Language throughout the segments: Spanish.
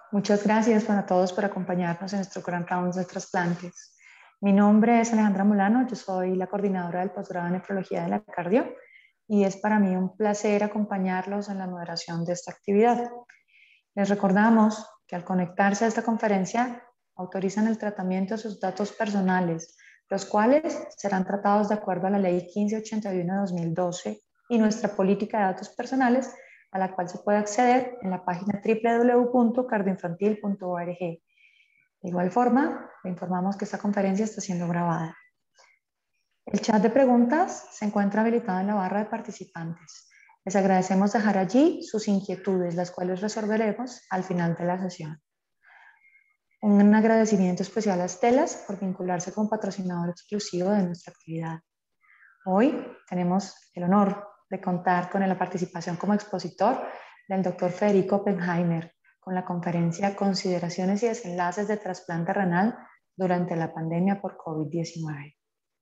Muchas gracias a todos por acompañarnos en nuestro Gran Round de trasplantes. Mi nombre es Alejandra Molano, yo soy la coordinadora del posgrado en nefrología de la Cardio y es para mí un placer acompañarlos en la moderación de esta actividad. Les recordamos que al conectarse a esta conferencia autorizan el tratamiento de sus datos personales, los cuales serán tratados de acuerdo a la Ley 1581 de 2012 y nuestra política de datos personales, a la cual se puede acceder en la página www.cardioinfantil.org. De igual forma, le informamos que esta conferencia está siendo grabada. El chat de preguntas se encuentra habilitado en la barra de participantes. Les agradecemos dejar allí sus inquietudes, las cuales resolveremos al final de la sesión. Un agradecimiento especial a Estelas por vincularse como patrocinador exclusivo de nuestra actividad. Hoy tenemos el honor de contar con la participación como expositor del Dr. Federico Oppenheimer con la conferencia Consideraciones y desenlaces de trasplante renal durante la pandemia por COVID-19.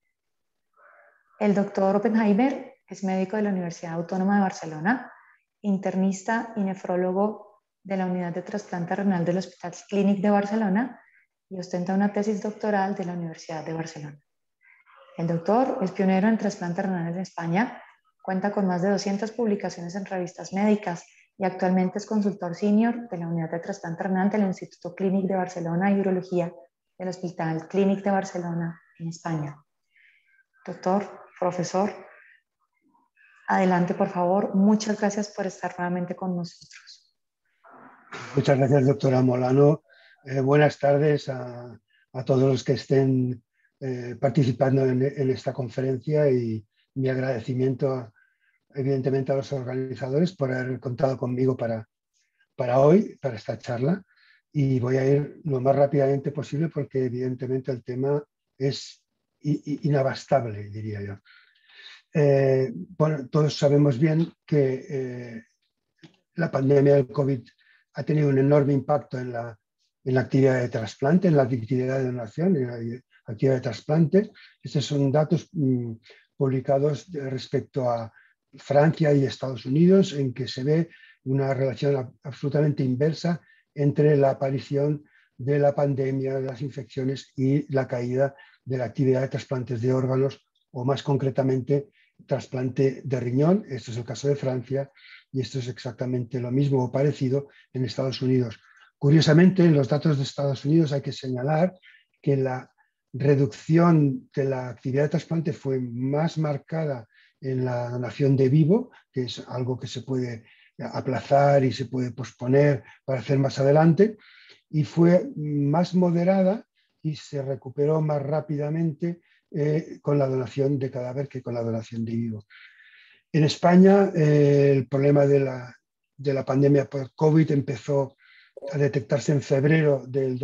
El Dr. Oppenheimer es médico de la Universidad Autónoma de Barcelona, internista y nefrólogo de la Unidad de Trasplante Renal del Hospital Clínic de Barcelona y ostenta una tesis doctoral de la Universidad de Barcelona. El doctor es pionero en trasplante renal en España, cuenta con más de 200 publicaciones en revistas médicas y actualmente es consultor senior de la Unidad de Trasplante Renal del Instituto Clínic de Barcelona y Urología del Hospital Clínic de Barcelona en España. Doctor, profesor, adelante por favor. Muchas gracias por estar nuevamente con nosotros. Muchas gracias, doctora Molano. Buenas tardes a todos los que estén participando en esta conferencia y mi agradecimiento evidentemente a los organizadores por haber contado conmigo para hoy, para esta charla, y voy a ir lo más rápidamente posible porque evidentemente el tema es inabastable, diría yo. Bueno, todos sabemos bien que la pandemia del COVID ha tenido un enorme impacto en la actividad de trasplante, en la actividad de donación, en la actividad de trasplante. Estos son datos publicados respecto a Francia y Estados Unidos, en que se ve una relación absolutamente inversa entre la aparición de la pandemia, de las infecciones y la caída de la actividad de trasplantes de órganos, o más concretamente trasplante de riñón. Esto es el caso de Francia y esto es exactamente lo mismo o parecido en Estados Unidos. Curiosamente, en los datos de Estados Unidos hay que señalar que la reducción de la actividad de trasplante fue más marcada en la donación de vivo, que es algo que se puede aplazar y se puede posponer para hacer más adelante, y fue más moderada y se recuperó más rápidamente con la donación de cadáver que con la donación de vivo. En España, el problema de la pandemia por COVID empezó a detectarse en febrero del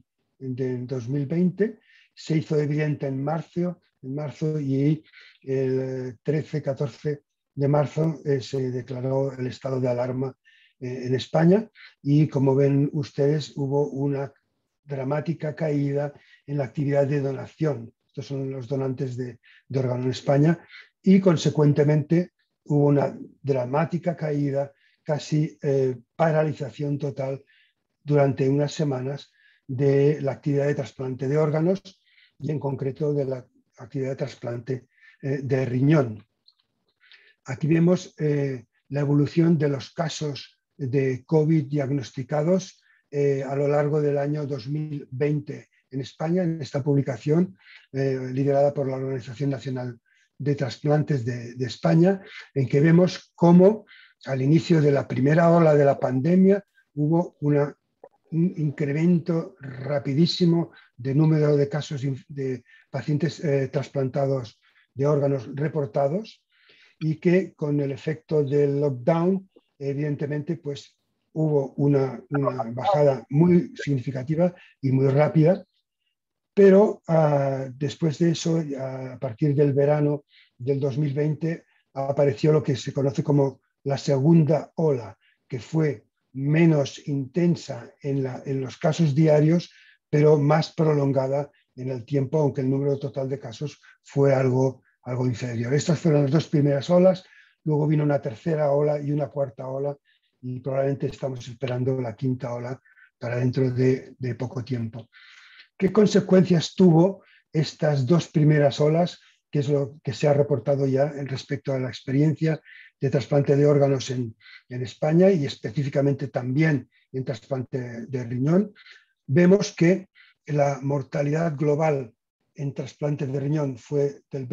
2020, se hizo evidente en marzo y el 13-14 de marzo se declaró el estado de alarma en España y, como ven ustedes, hubo una dramática caída en la actividad de donación. Estos son los donantes de órgano en España y, consecuentemente, hubo una dramática caída, casi paralización total durante unas semanas de la actividad de trasplante de órganos y, en concreto, de la actividad de trasplante de riñón. Aquí vemos la evolución de los casos de COVID diagnosticados a lo largo del año 2020 en España, en esta publicación liderada por la Organización Nacional de Trasplantes de España, en que vemos cómo al inicio de la primera ola de la pandemia hubo un incremento rapidísimo de número de casos de pacientes trasplantados de órganos reportados, y que con el efecto del lockdown, evidentemente, pues hubo una bajada muy significativa y muy rápida, pero después de eso, a partir del verano del 2020, apareció lo que se conoce como la segunda ola, que fue menos intensa en los casos diarios, pero más prolongada en el tiempo, aunque el número total de casos fue algo inferior. Estas fueron las dos primeras olas, luego vino una tercera ola y una cuarta ola, y probablemente estamos esperando la quinta ola para dentro de poco tiempo. ¿Qué consecuencias tuvo estas dos primeras olas, que es lo que se ha reportado ya en respecto a la experiencia de trasplante de órganos en España y específicamente también en trasplante de riñón? Vemos que la mortalidad global en trasplante de riñón fue del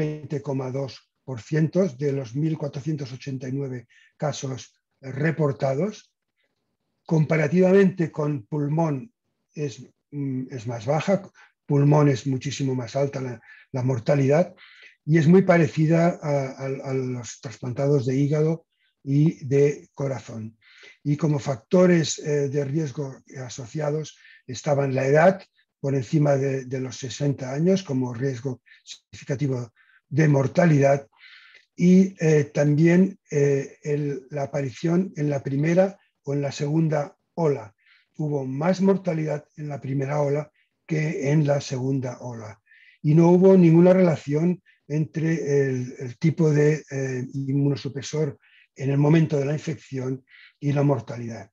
20,2% de los 1.489 casos reportados. Comparativamente con pulmón es más baja, pulmón es muchísimo más alta la mortalidad y es muy parecida a los trasplantados de hígado y de corazón. Y como factores de riesgo asociados estaban la edad, por encima de los 60 años, como riesgo significativo de mortalidad, y también la aparición en la primera o en la segunda ola. Hubo más mortalidad en la primera ola que en la segunda ola. Y no hubo ninguna relación entre el tipo de inmunosupresor en el momento de la infección y la mortalidad.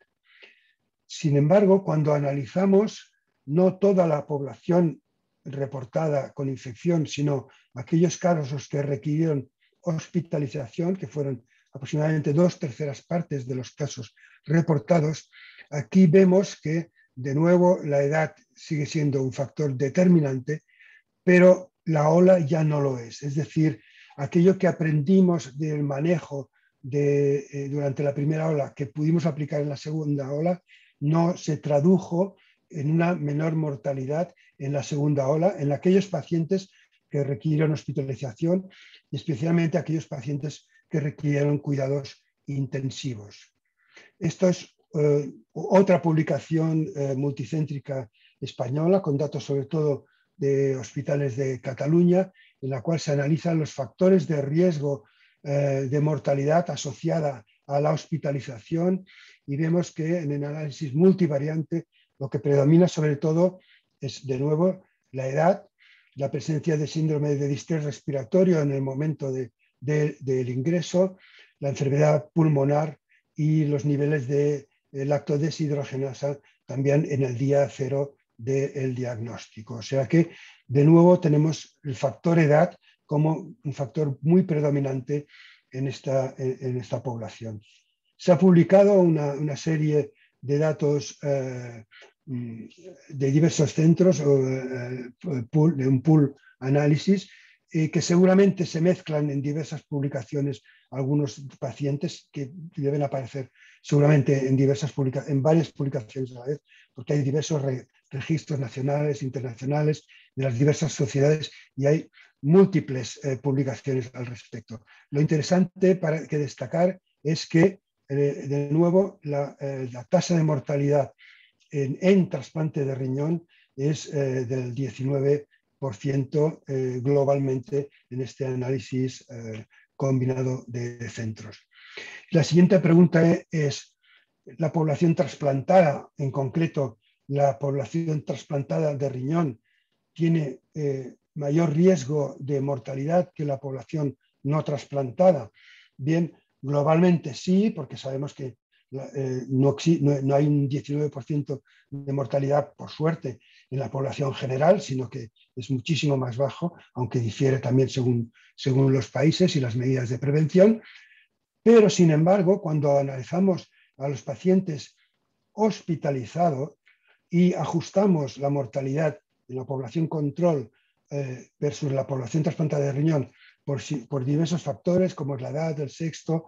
Sin embargo, cuando analizamos no toda la población reportada con infección, sino aquellos casos que requirieron hospitalización, que fueron aproximadamente 2/3 partes de los casos reportados, aquí vemos que, de nuevo, la edad sigue siendo un factor determinante, pero la ola ya no lo es. Es decir, aquello que aprendimos del manejo durante la primera ola, que pudimos aplicar en la segunda ola, no se tradujo en una menor mortalidad en la segunda ola, en aquellos pacientes que requirieron hospitalización y especialmente aquellos pacientes que requirieron cuidados intensivos. Esto es otra publicación multicéntrica española con datos sobre todo de hospitales de Cataluña, en la cual se analizan los factores de riesgo de mortalidad asociada a la hospitalización y vemos que en el análisis multivariante lo que predomina sobre todo es de nuevo la edad, la presencia de síndrome de distrés respiratorio en el momento del ingreso, la enfermedad pulmonar y los niveles de lactodeshidrogenasa también en el día cero del diagnóstico. O sea que de nuevo tenemos el factor edad como un factor muy predominante en esta población. Se ha publicado una serie de datos de diversos centros, de un pool análisis, que seguramente se mezclan en diversas publicaciones algunos pacientes que deben aparecer seguramente en varias publicaciones a la vez, porque hay diversos registros nacionales, internacionales, de las diversas sociedades y hay múltiples publicaciones al respecto. Lo interesante que destacar es que, de nuevo, la tasa de mortalidad en trasplante de riñón es del 19% globalmente en este análisis combinado de centros. La siguiente pregunta es, ¿la población trasplantada, en concreto la población trasplantada de riñón, tiene mayor riesgo de mortalidad que la población no trasplantada? Bien, globalmente sí, porque sabemos que no hay un 19% de mortalidad, por suerte, en la población general, sino que es muchísimo más bajo, aunque difiere también según los países y las medidas de prevención. Pero, sin embargo, cuando analizamos a los pacientes hospitalizados y ajustamos la mortalidad en la población control versus la población trasplantada de riñón por diversos factores como es la edad, el sexo,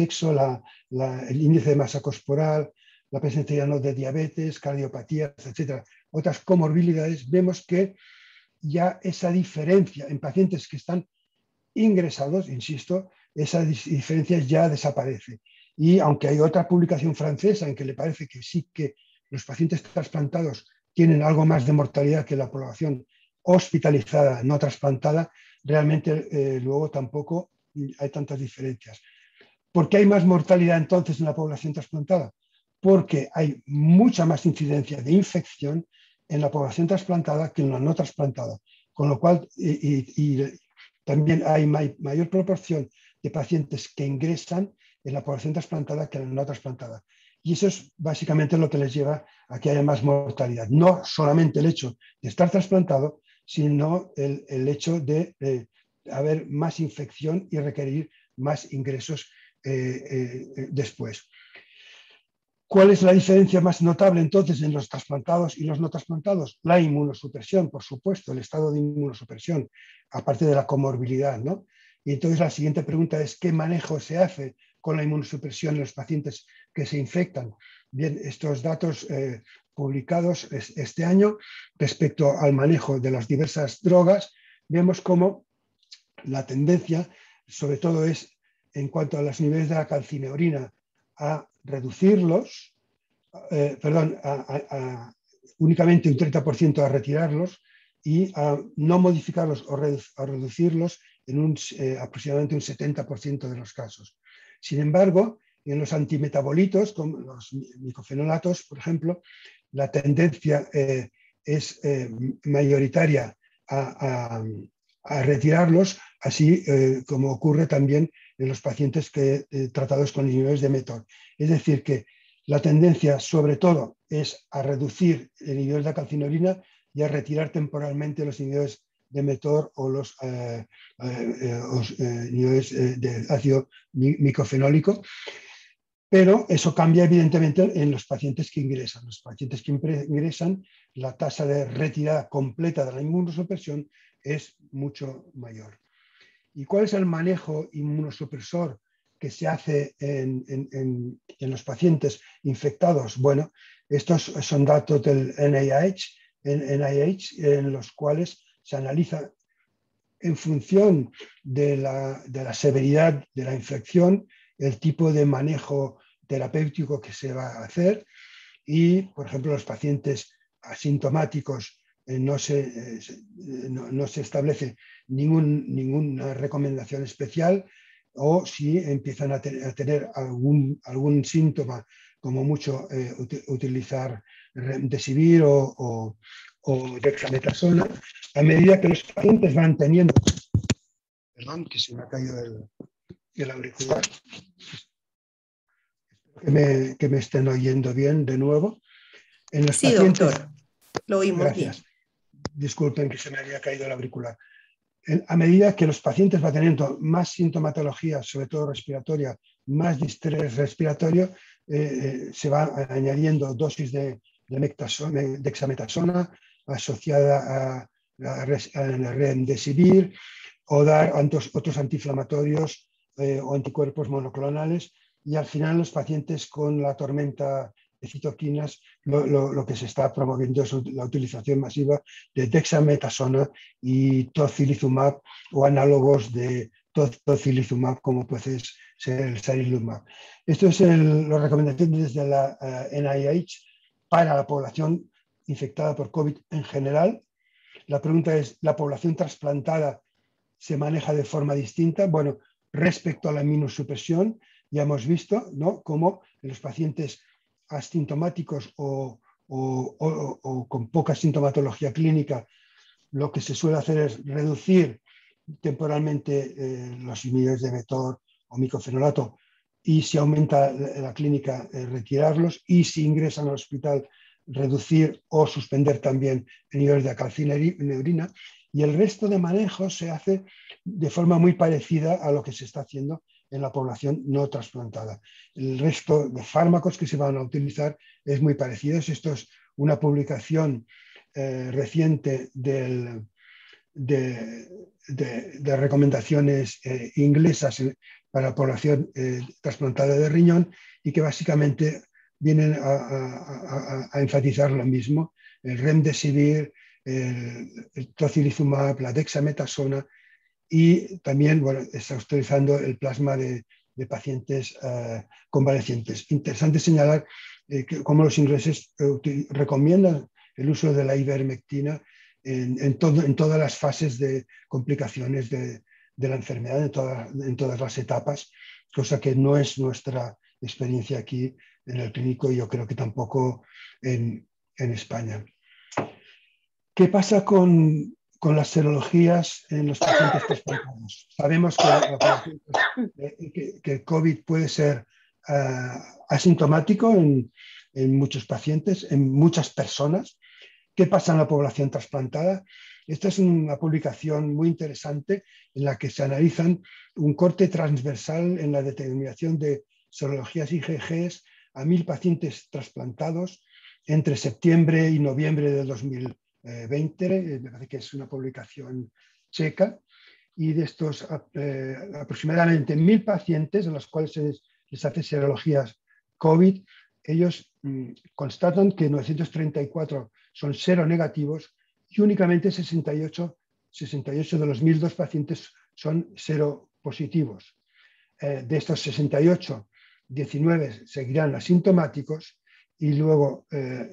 el índice de masa corporal, la presencia de diabetes, cardiopatías, etcétera, otras comorbilidades, vemos que ya esa diferencia en pacientes que están ingresados, insisto, esa diferencia ya desaparece. Y aunque hay otra publicación francesa en que le parece que sí que los pacientes trasplantados tienen algo más de mortalidad que la población hospitalizada no trasplantada, realmente luego tampoco hay tantas diferencias. ¿Por qué hay más mortalidad entonces en la población trasplantada? Porque hay mucha más incidencia de infección en la población trasplantada que en la no trasplantada, con lo cual también hay mayor proporción de pacientes que ingresan en la población trasplantada que en la no trasplantada. Y eso es básicamente lo que les lleva a que haya más mortalidad. No solamente el hecho de estar trasplantado, sino el hecho de haber más infección y requerir más ingresos después. ¿Cuál es la diferencia más notable entonces en los trasplantados y los no trasplantados? La inmunosupresión, por supuesto, el estado de inmunosupresión, aparte de la comorbilidad, ¿no? Y entonces la siguiente pregunta es, ¿qué manejo se hace con la inmunosupresión en los pacientes que se infectan? Bien, estos datos publicados este año respecto al manejo de las diversas drogas, vemos cómo la tendencia, sobre todo, es en cuanto a los niveles de la calcineurina, a reducirlos, únicamente un 30% a retirarlos y a no modificarlos o a reducirlos en aproximadamente un 70% de los casos. Sin embargo, en los antimetabolitos, como los micofenolatos, por ejemplo, la tendencia es mayoritaria a retirarlos, así como ocurre también en los pacientes tratados con inhibidores de mTOR. Es decir, que la tendencia sobre todo es a reducir el inhibidor de la calcineurina y a retirar temporalmente los inhibidores de mTOR o los inhibidores de ácido micofenólico. Pero eso cambia evidentemente en los pacientes que ingresan. Los pacientes que ingresan, la tasa de retirada completa de la inmunosupresión es mucho mayor. ¿Y cuál es el manejo inmunosupresor que se hace en los pacientes infectados? Bueno, estos son datos del NIH, en los cuales se analiza en función de la severidad de la infección, el tipo de manejo terapéutico que se va a hacer y, por ejemplo, los pacientes asintomáticos no se establece ninguna recomendación especial, o si empiezan a tener algún síntoma, como mucho utilizar remdesivir o dexametasona, a medida que los pacientes van teniendo... Perdón, que se me ha caído el auricular. Que me estén oyendo bien de nuevo. En los sí, pacientes, doctor, lo oímos gracias. bien. Disculpen que se me había caído el auricular. A medida que los pacientes van teniendo más sintomatología, sobre todo respiratoria, más distrés respiratorio, se van añadiendo dosis de dexametasona asociada a remdesivir o dar otros antiinflamatorios o anticuerpos monoclonales, y al final los pacientes con la tormenta de citoquinas lo que se está promoviendo es la utilización masiva de dexametasona y tocilizumab o análogos de tocilizumab, como puede ser el sarilumab. Esto es las recomendaciones de la NIH para la población infectada por COVID en general. La pregunta es, ¿la población trasplantada se maneja de forma distinta? Bueno, respecto a la inmunosupresión, ya hemos visto, ¿no?, cómo en los pacientes asintomáticos o con poca sintomatología clínica, lo que se suele hacer es reducir temporalmente los inhibidores de mTOR o micofenolato, y si aumenta la clínica, retirarlos, y si ingresan al hospital, reducir o suspender también inhibidores de calcineurina. Y el resto de manejo se hace de forma muy parecida a lo que se está haciendo en la población no trasplantada. El resto de fármacos que se van a utilizar es muy parecido. Esto es una publicación reciente de recomendaciones inglesas para la población trasplantada de riñón, y que básicamente vienen a enfatizar lo mismo: el remdesivir, el tocilizumab, la dexametasona, y también, bueno, está utilizando el plasma de pacientes convalecientes. Interesante señalar cómo los ingleses recomiendan el uso de la ivermectina en todas las fases de complicaciones de la enfermedad, en todas las etapas, cosa que no es nuestra experiencia aquí en el clínico, y yo creo que tampoco en España. ¿Qué pasa con las serologías en los pacientes trasplantados? Sabemos que el COVID puede ser asintomático en muchos pacientes, en muchas personas. ¿Qué pasa en la población trasplantada? Esta es una publicación muy interesante en la que se analizan un corte transversal en la determinación de serologías IgG a 1.000 pacientes trasplantados entre septiembre y noviembre de 2020. Me parece que es una publicación checa. Y de estos aproximadamente 1.000 pacientes en los cuales se les hace serologías COVID, ellos constatan que 934 son seronegativos y únicamente 68 de los 1.002 pacientes son seropositivos. De estos 68, 19 seguirán asintomáticos y luego,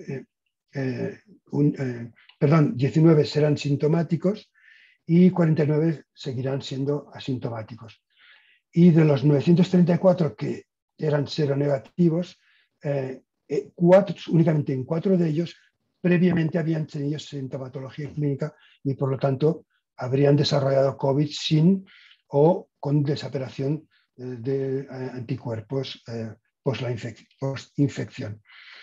19 serán sintomáticos y 49 seguirán siendo asintomáticos. Y de los 934 que eran seronegativos, únicamente en 4 de ellos previamente habían tenido sintomatología clínica y por lo tanto habrían desarrollado COVID sin o con desaparición de anticuerpos post-infección.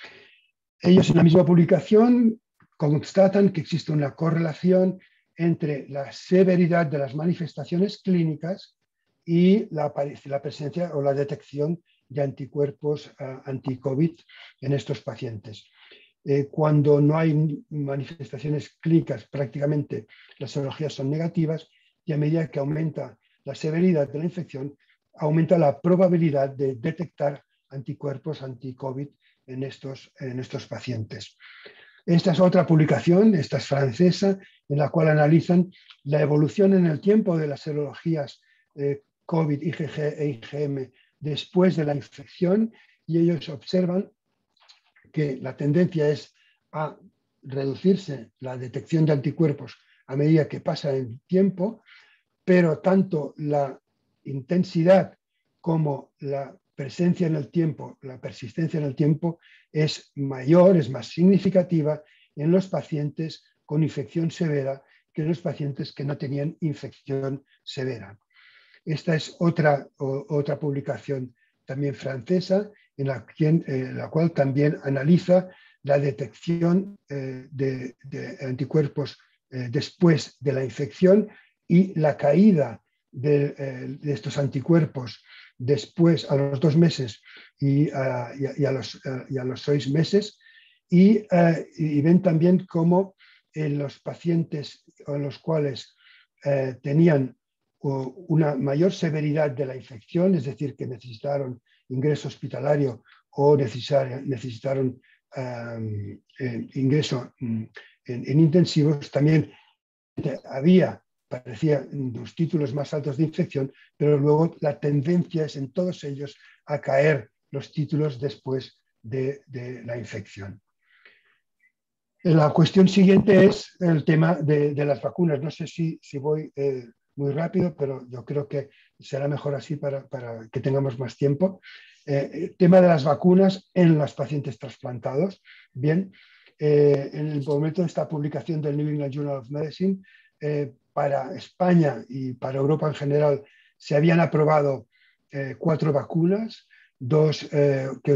Ellos en la misma publicación constatan que existe una correlación entre la severidad de las manifestaciones clínicas y la presencia o la detección de anticuerpos anti-COVID en estos pacientes. Cuando no hay manifestaciones clínicas, prácticamente las serologías son negativas y a medida que aumenta la severidad de la infección, aumenta la probabilidad de detectar anticuerpos anti-COVID en estos pacientes. Esta es otra publicación, esta es francesa, en la cual analizan la evolución en el tiempo de las serologías COVID, IgG e IgM después de la infección y ellos observan que la tendencia es a reducirse la detección de anticuerpos a medida que pasa el tiempo, pero tanto la intensidad como la presencia en el tiempo, la persistencia en el tiempo es mayor, es más significativa en los pacientes con infección severa que en los pacientes que no tenían infección severa. Esta es otra publicación también francesa en la cual también analiza la detección de anticuerpos después de la infección y la caída de estos anticuerpos después, a los 2 meses y a los 6 meses, y ven también cómo en los pacientes en los cuales tenían una mayor severidad de la infección, es decir, que necesitaron ingreso hospitalario o necesitaron ingreso en intensivos, también parecía los títulos más altos de infección, pero luego la tendencia es en todos ellos a caer los títulos después de la infección. La cuestión siguiente es el tema de las vacunas. No sé si voy muy rápido, pero yo creo que será mejor así para que tengamos más tiempo. El tema de las vacunas en los pacientes trasplantados. Bien, en el momento de esta publicación del New England Journal of Medicine, para España y para Europa en general se habían aprobado 4 vacunas, 2 que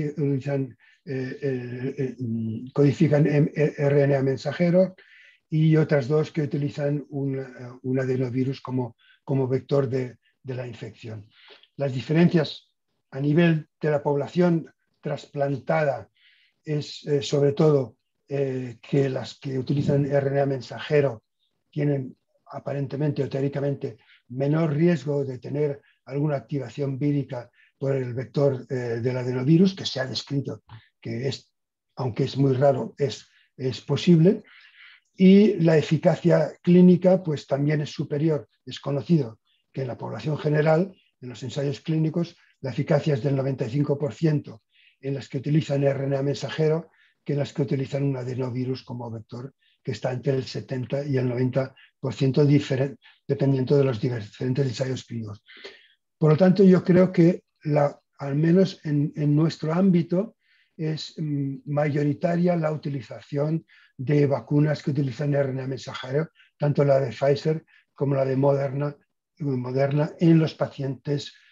codifican RNA mensajero y otras 2 que utilizan un adenovirus como vector de la infección. Las diferencias a nivel de la población trasplantada es sobre todo que las que utilizan RNA mensajero tienen aparentemente o teóricamente menor riesgo de tener alguna activación vírica por el vector del adenovirus, que se ha descrito que es, aunque es muy raro, es posible. Y la eficacia clínica pues también es superior. Es conocido que en la población general, en los ensayos clínicos, la eficacia es del 95% en las que utilizan RNA mensajero que en las que utilizan un adenovirus como vector, que está entre el 70 y el 90% dependiendo de los diferentes ensayos clínicos. Por lo tanto, yo creo que al menos en nuestro ámbito es mayoritaria la utilización de vacunas que utilizan RNA mensajero, tanto la de Pfizer como la de Moderna en los pacientes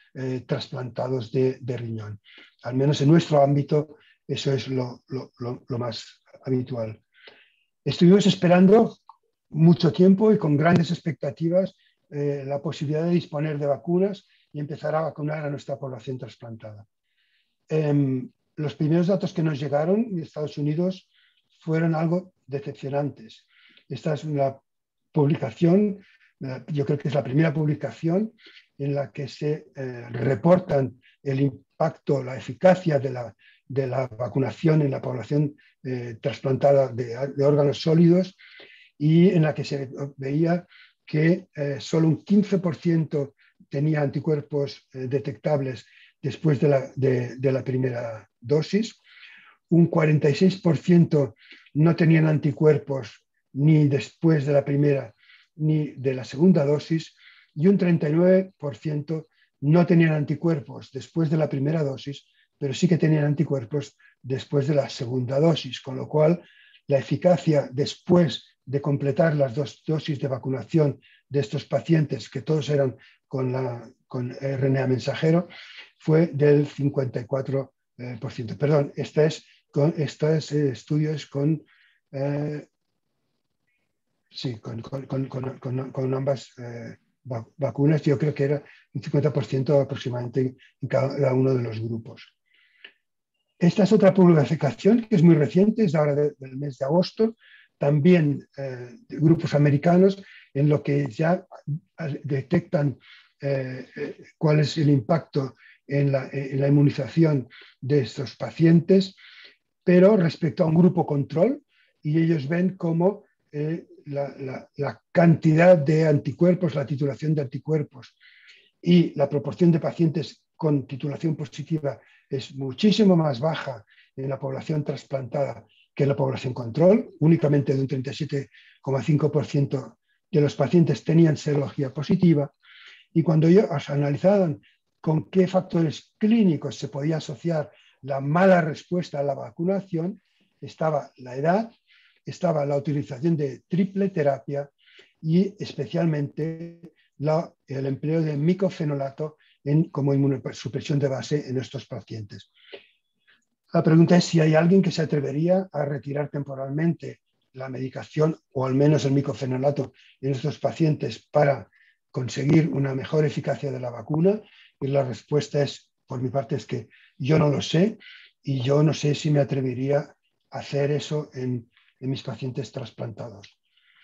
trasplantados de riñón. Al menos en nuestro ámbito eso es lo más habitual. Estuvimos esperando mucho tiempo y con grandes expectativas la posibilidad de disponer de vacunas y empezar a vacunar a nuestra población trasplantada. Los primeros datos que nos llegaron de Estados Unidos fueron algo decepcionantes. Esta es una publicación, yo creo que es la primera publicación en la que se reportan el impacto, la eficacia de la vacunación en la población trasplantada de órganos sólidos, y en la que se veía que solo un 15% tenía anticuerpos detectables después de la primera dosis, un 46% no tenían anticuerpos ni después de la primera ni de la segunda dosis, y un 39% no tenían anticuerpos después de la primera dosis, pero sí que tenían anticuerpos después de la segunda dosis, con lo cual la eficacia después de completar las dos dosis de vacunación de estos pacientes, que todos eran con RNA mensajero, fue del 54%. Perdón, este estudio es con ambas vacunas. Yo creo que era un 50% aproximadamente en cada uno de los grupos. Esta es otra publicación que es muy reciente, es ahora del mes de agosto, también de grupos americanos, en lo que ya detectan cuál es el impacto en la inmunización de estos pacientes, pero respecto a un grupo control, y ellos ven cómo la cantidad de anticuerpos, la titulación de anticuerpos y la proporción de pacientes con titulación positiva es muchísimo más baja en la población trasplantada que en la población control. Únicamente de un 37,5% de los pacientes tenían serología positiva, y cuando ellos analizaban con qué factores clínicos se podía asociar la mala respuesta a la vacunación, estaba la edad, estaba la utilización de triple terapia y especialmente el empleo de micofenolato como inmunosupresión de base en estos pacientes. La pregunta es si hay alguien que se atrevería a retirar temporalmente la medicación o al menos el micofenolato en estos pacientes para conseguir una mejor eficacia de la vacuna, y la respuesta es, por mi parte, es que yo no lo sé, y yo no sé si me atrevería a hacer eso en mis pacientes trasplantados.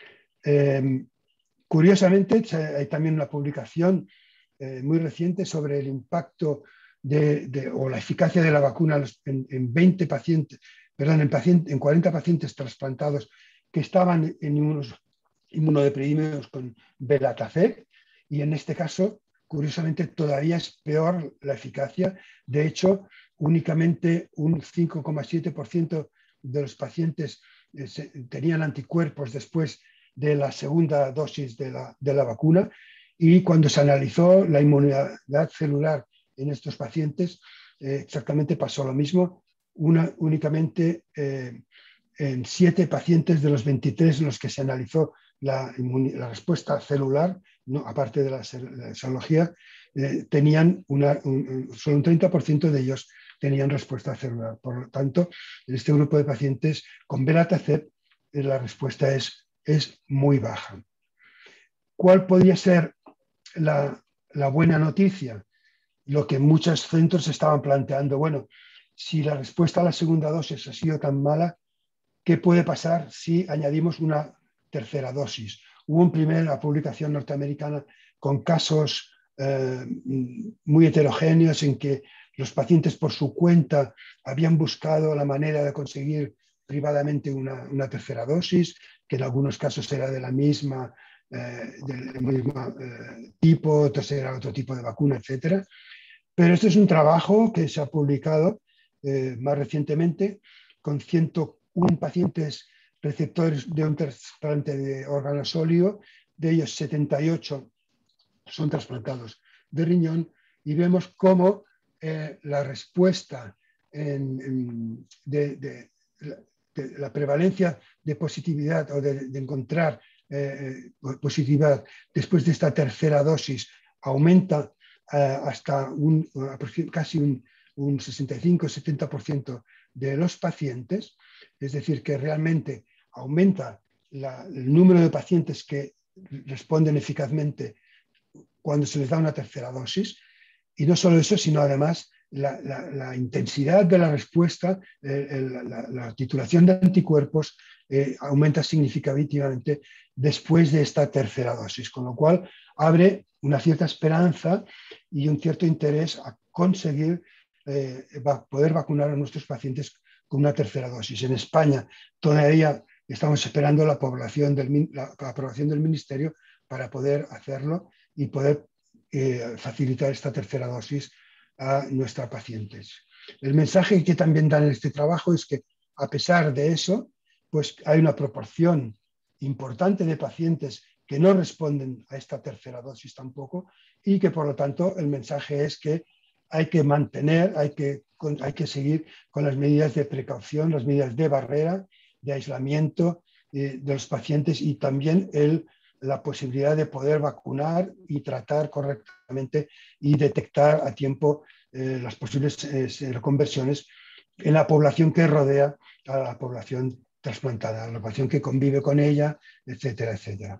Curiosamente, hay también una publicación muy reciente sobre el impacto o la eficacia de la vacuna en 20 pacientes, perdón, en 40 pacientes trasplantados que estaban en inmunodeprimidos con belataceb, y en este caso, curiosamente, todavía es peor la eficacia. De hecho, únicamente un 5,7% de los pacientes tenían anticuerpos después de la segunda dosis de la vacuna, y cuando se analizó la inmunidad celular en estos pacientes, exactamente pasó lo mismo. Únicamente en 7 pacientes de los 23 en los que se analizó la respuesta celular, ¿no?, aparte de la serología, tenían solo un 30% de ellos tenían respuesta celular. Por lo tanto, en este grupo de pacientes con belataceb la respuesta es muy baja. ¿Cuál podría ser la buena noticia? Lo que muchos centros estaban planteando: bueno, si la respuesta a la segunda dosis ha sido tan mala, ¿qué puede pasar si añadimos una tercera dosis? Hubo una primera publicación norteamericana con casos muy heterogéneos en que los pacientes por su cuenta habían buscado la manera de conseguir privadamente una tercera dosis, que en algunos casos era de la misma del mismo tipo, otros era otro tipo de vacuna, etc. Pero este es un trabajo que se ha publicado más recientemente con 101 pacientes receptores de un trasplante de órgano sólido. De ellos 78 son trasplantados de riñón, y vemos cómo la respuesta de la prevalencia de positividad o de encontrar positividad después de esta tercera dosis aumenta hasta casi un 65-70% de los pacientes, es decir, que realmente aumenta el número de pacientes que responden eficazmente cuando se les da una tercera dosis. Y no solo eso, sino además la intensidad de la respuesta, la titulación de anticuerpos aumenta significativamente después de esta tercera dosis, con lo cual abre una cierta esperanza y un cierto interés a conseguir poder vacunar a nuestros pacientes con una tercera dosis. En España todavía estamos esperando la aprobación del Ministerio para poder hacerlo y poder facilitar esta tercera dosis a nuestros pacientes. El mensaje que también dan en este trabajo es que, a pesar de eso, pues hay una proporción importante de pacientes que no responden a esta tercera dosis tampoco, y que por lo tanto el mensaje es que hay que mantener, hay que seguir con las medidas de precaución, las medidas de barrera, de aislamiento de los pacientes, y también la posibilidad de poder vacunar y tratar correctamente y detectar a tiempo las posibles reconversiones en la población que rodea a la población trasplantada, a la población que convive con ella, etcétera, etcétera.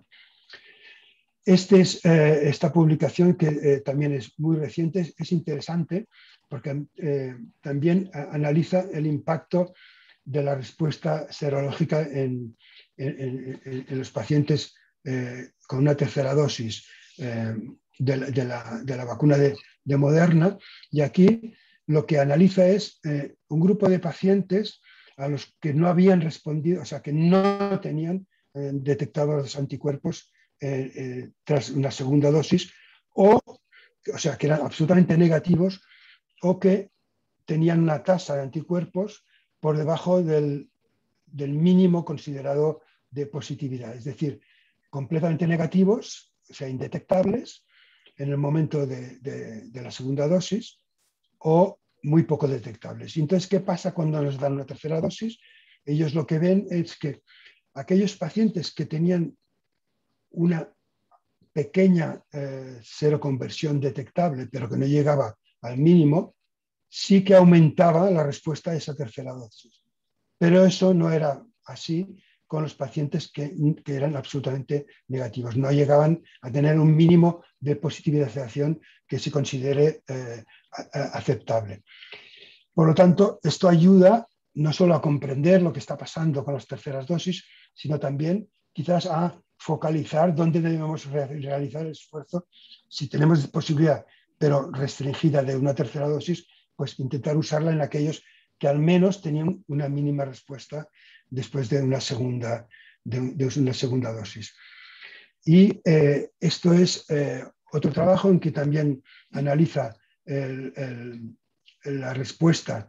Esta publicación, que también es muy reciente, es interesante porque también analiza el impacto de la respuesta serológica en los pacientes con una tercera dosis de la vacuna de Moderna. Y aquí lo que analiza es un grupo de pacientes a los que no habían respondido, o sea, que no tenían detectados los anticuerpos tras una segunda dosis, o sea, que eran absolutamente negativos o que tenían una tasa de anticuerpos por debajo del mínimo considerado de positividad, es decir, completamente negativos, o sea, indetectables en el momento de la segunda dosis, o muy poco detectables. Y entonces, ¿qué pasa cuando nos dan una tercera dosis? Ellos lo que ven es que aquellos pacientes que tenían una pequeña seroconversión detectable, pero que no llegaba al mínimo, sí que aumentaba la respuesta a esa tercera dosis. Pero eso no era así con los pacientes que eran absolutamente negativos. No llegaban a tener un mínimo de positivización que se considere aceptable. Por lo tanto, esto ayuda no solo a comprender lo que está pasando con las terceras dosis, sino también quizás a focalizar dónde debemos realizar el esfuerzo. Si tenemos posibilidad, pero restringida, de una tercera dosis, pues intentar usarla en aquellos que al menos tenían una mínima respuesta después de una segunda dosis. Y esto es otro trabajo en que también analiza la respuesta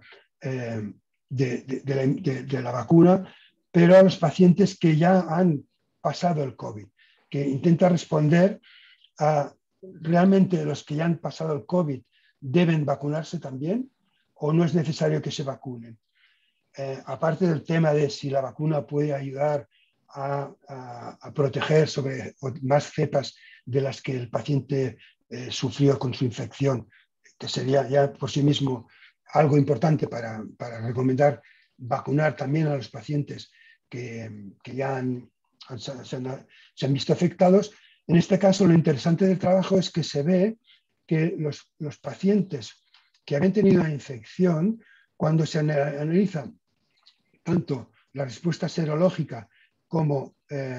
de la vacuna, pero a los pacientes que ya han pasado el COVID, que intenta responder a realmente los que ya han pasado el COVID deben vacunarse también o no es necesario que se vacunen. Aparte del tema de si la vacuna puede ayudar a proteger sobre más cepas de las que el paciente sufrió con su infección, que sería ya por sí mismo algo importante para recomendar vacunar también a los pacientes que ya se han visto afectados. En este caso, lo interesante del trabajo es que se ve que los pacientes que habían tenido la infección, cuando se analiza tanto la respuesta serológica como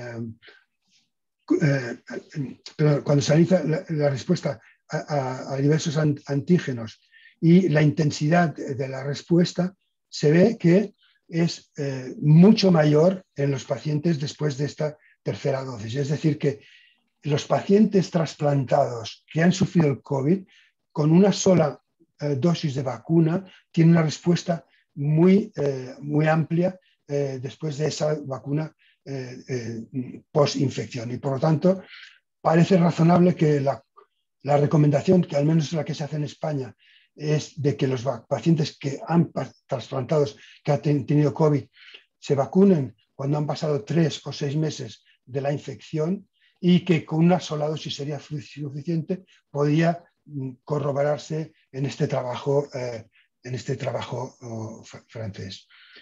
cuando se analiza la respuesta a diversos antígenos y la intensidad de la respuesta, se ve que es mucho mayor en los pacientes después de esta tercera dosis. Es decir, que los pacientes trasplantados que han sufrido el COVID, con una sola dosis de vacuna, tienen una respuesta muy amplia después de esa vacuna post-infección. Y por lo tanto, parece razonable que la recomendación, que al menos es la que se hace en España, es de que los pacientes que han trasplantados, que han tenido COVID, se vacunen cuando han pasado 3 o 6 meses de la infección, y que con una sola dosis sería suficiente, podría corroborarse en este trabajo francés.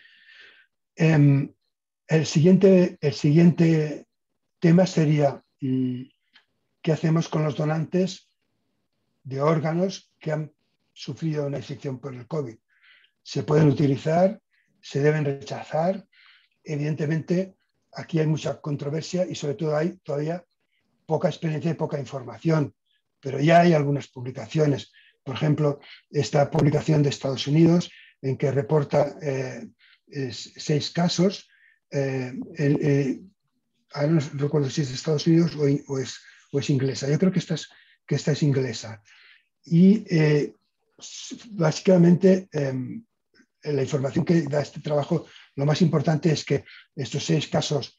El siguiente tema sería qué hacemos con los donantes de órganos que han sufrido una infección por el COVID. ¿Se pueden utilizar? ¿Se deben rechazar? Evidentemente, aquí hay mucha controversia y sobre todo hay todavía poca experiencia y poca información, pero ya hay algunas publicaciones. Por ejemplo, esta publicación de Estados Unidos en que reporta 6 casos. Ahora no recuerdo si es de Estados Unidos o es inglesa. Yo creo que esta es inglesa. Y básicamente la información que da este trabajo, lo más importante es que estos 6 casos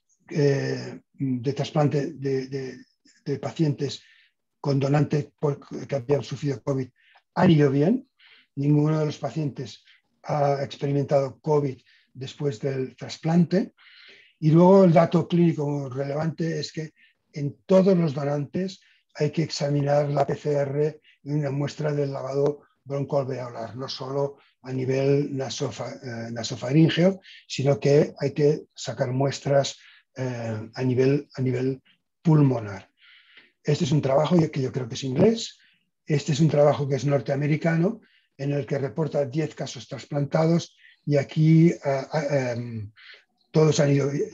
de trasplante de pacientes con donantes que habían sufrido COVID han ido bien. Ninguno de los pacientes ha experimentado COVID después del trasplante. Y luego el dato clínico relevante es que en todos los donantes hay que examinar la PCR en una muestra del lavado broncoalveolar, no solo a nivel nasofaríngeo, sino que hay que sacar muestras a nivel pulmonar. Este es un trabajo que yo creo que es inglés. Este es un trabajo que es norteamericano, en el que reporta 10 casos trasplantados y aquí todos han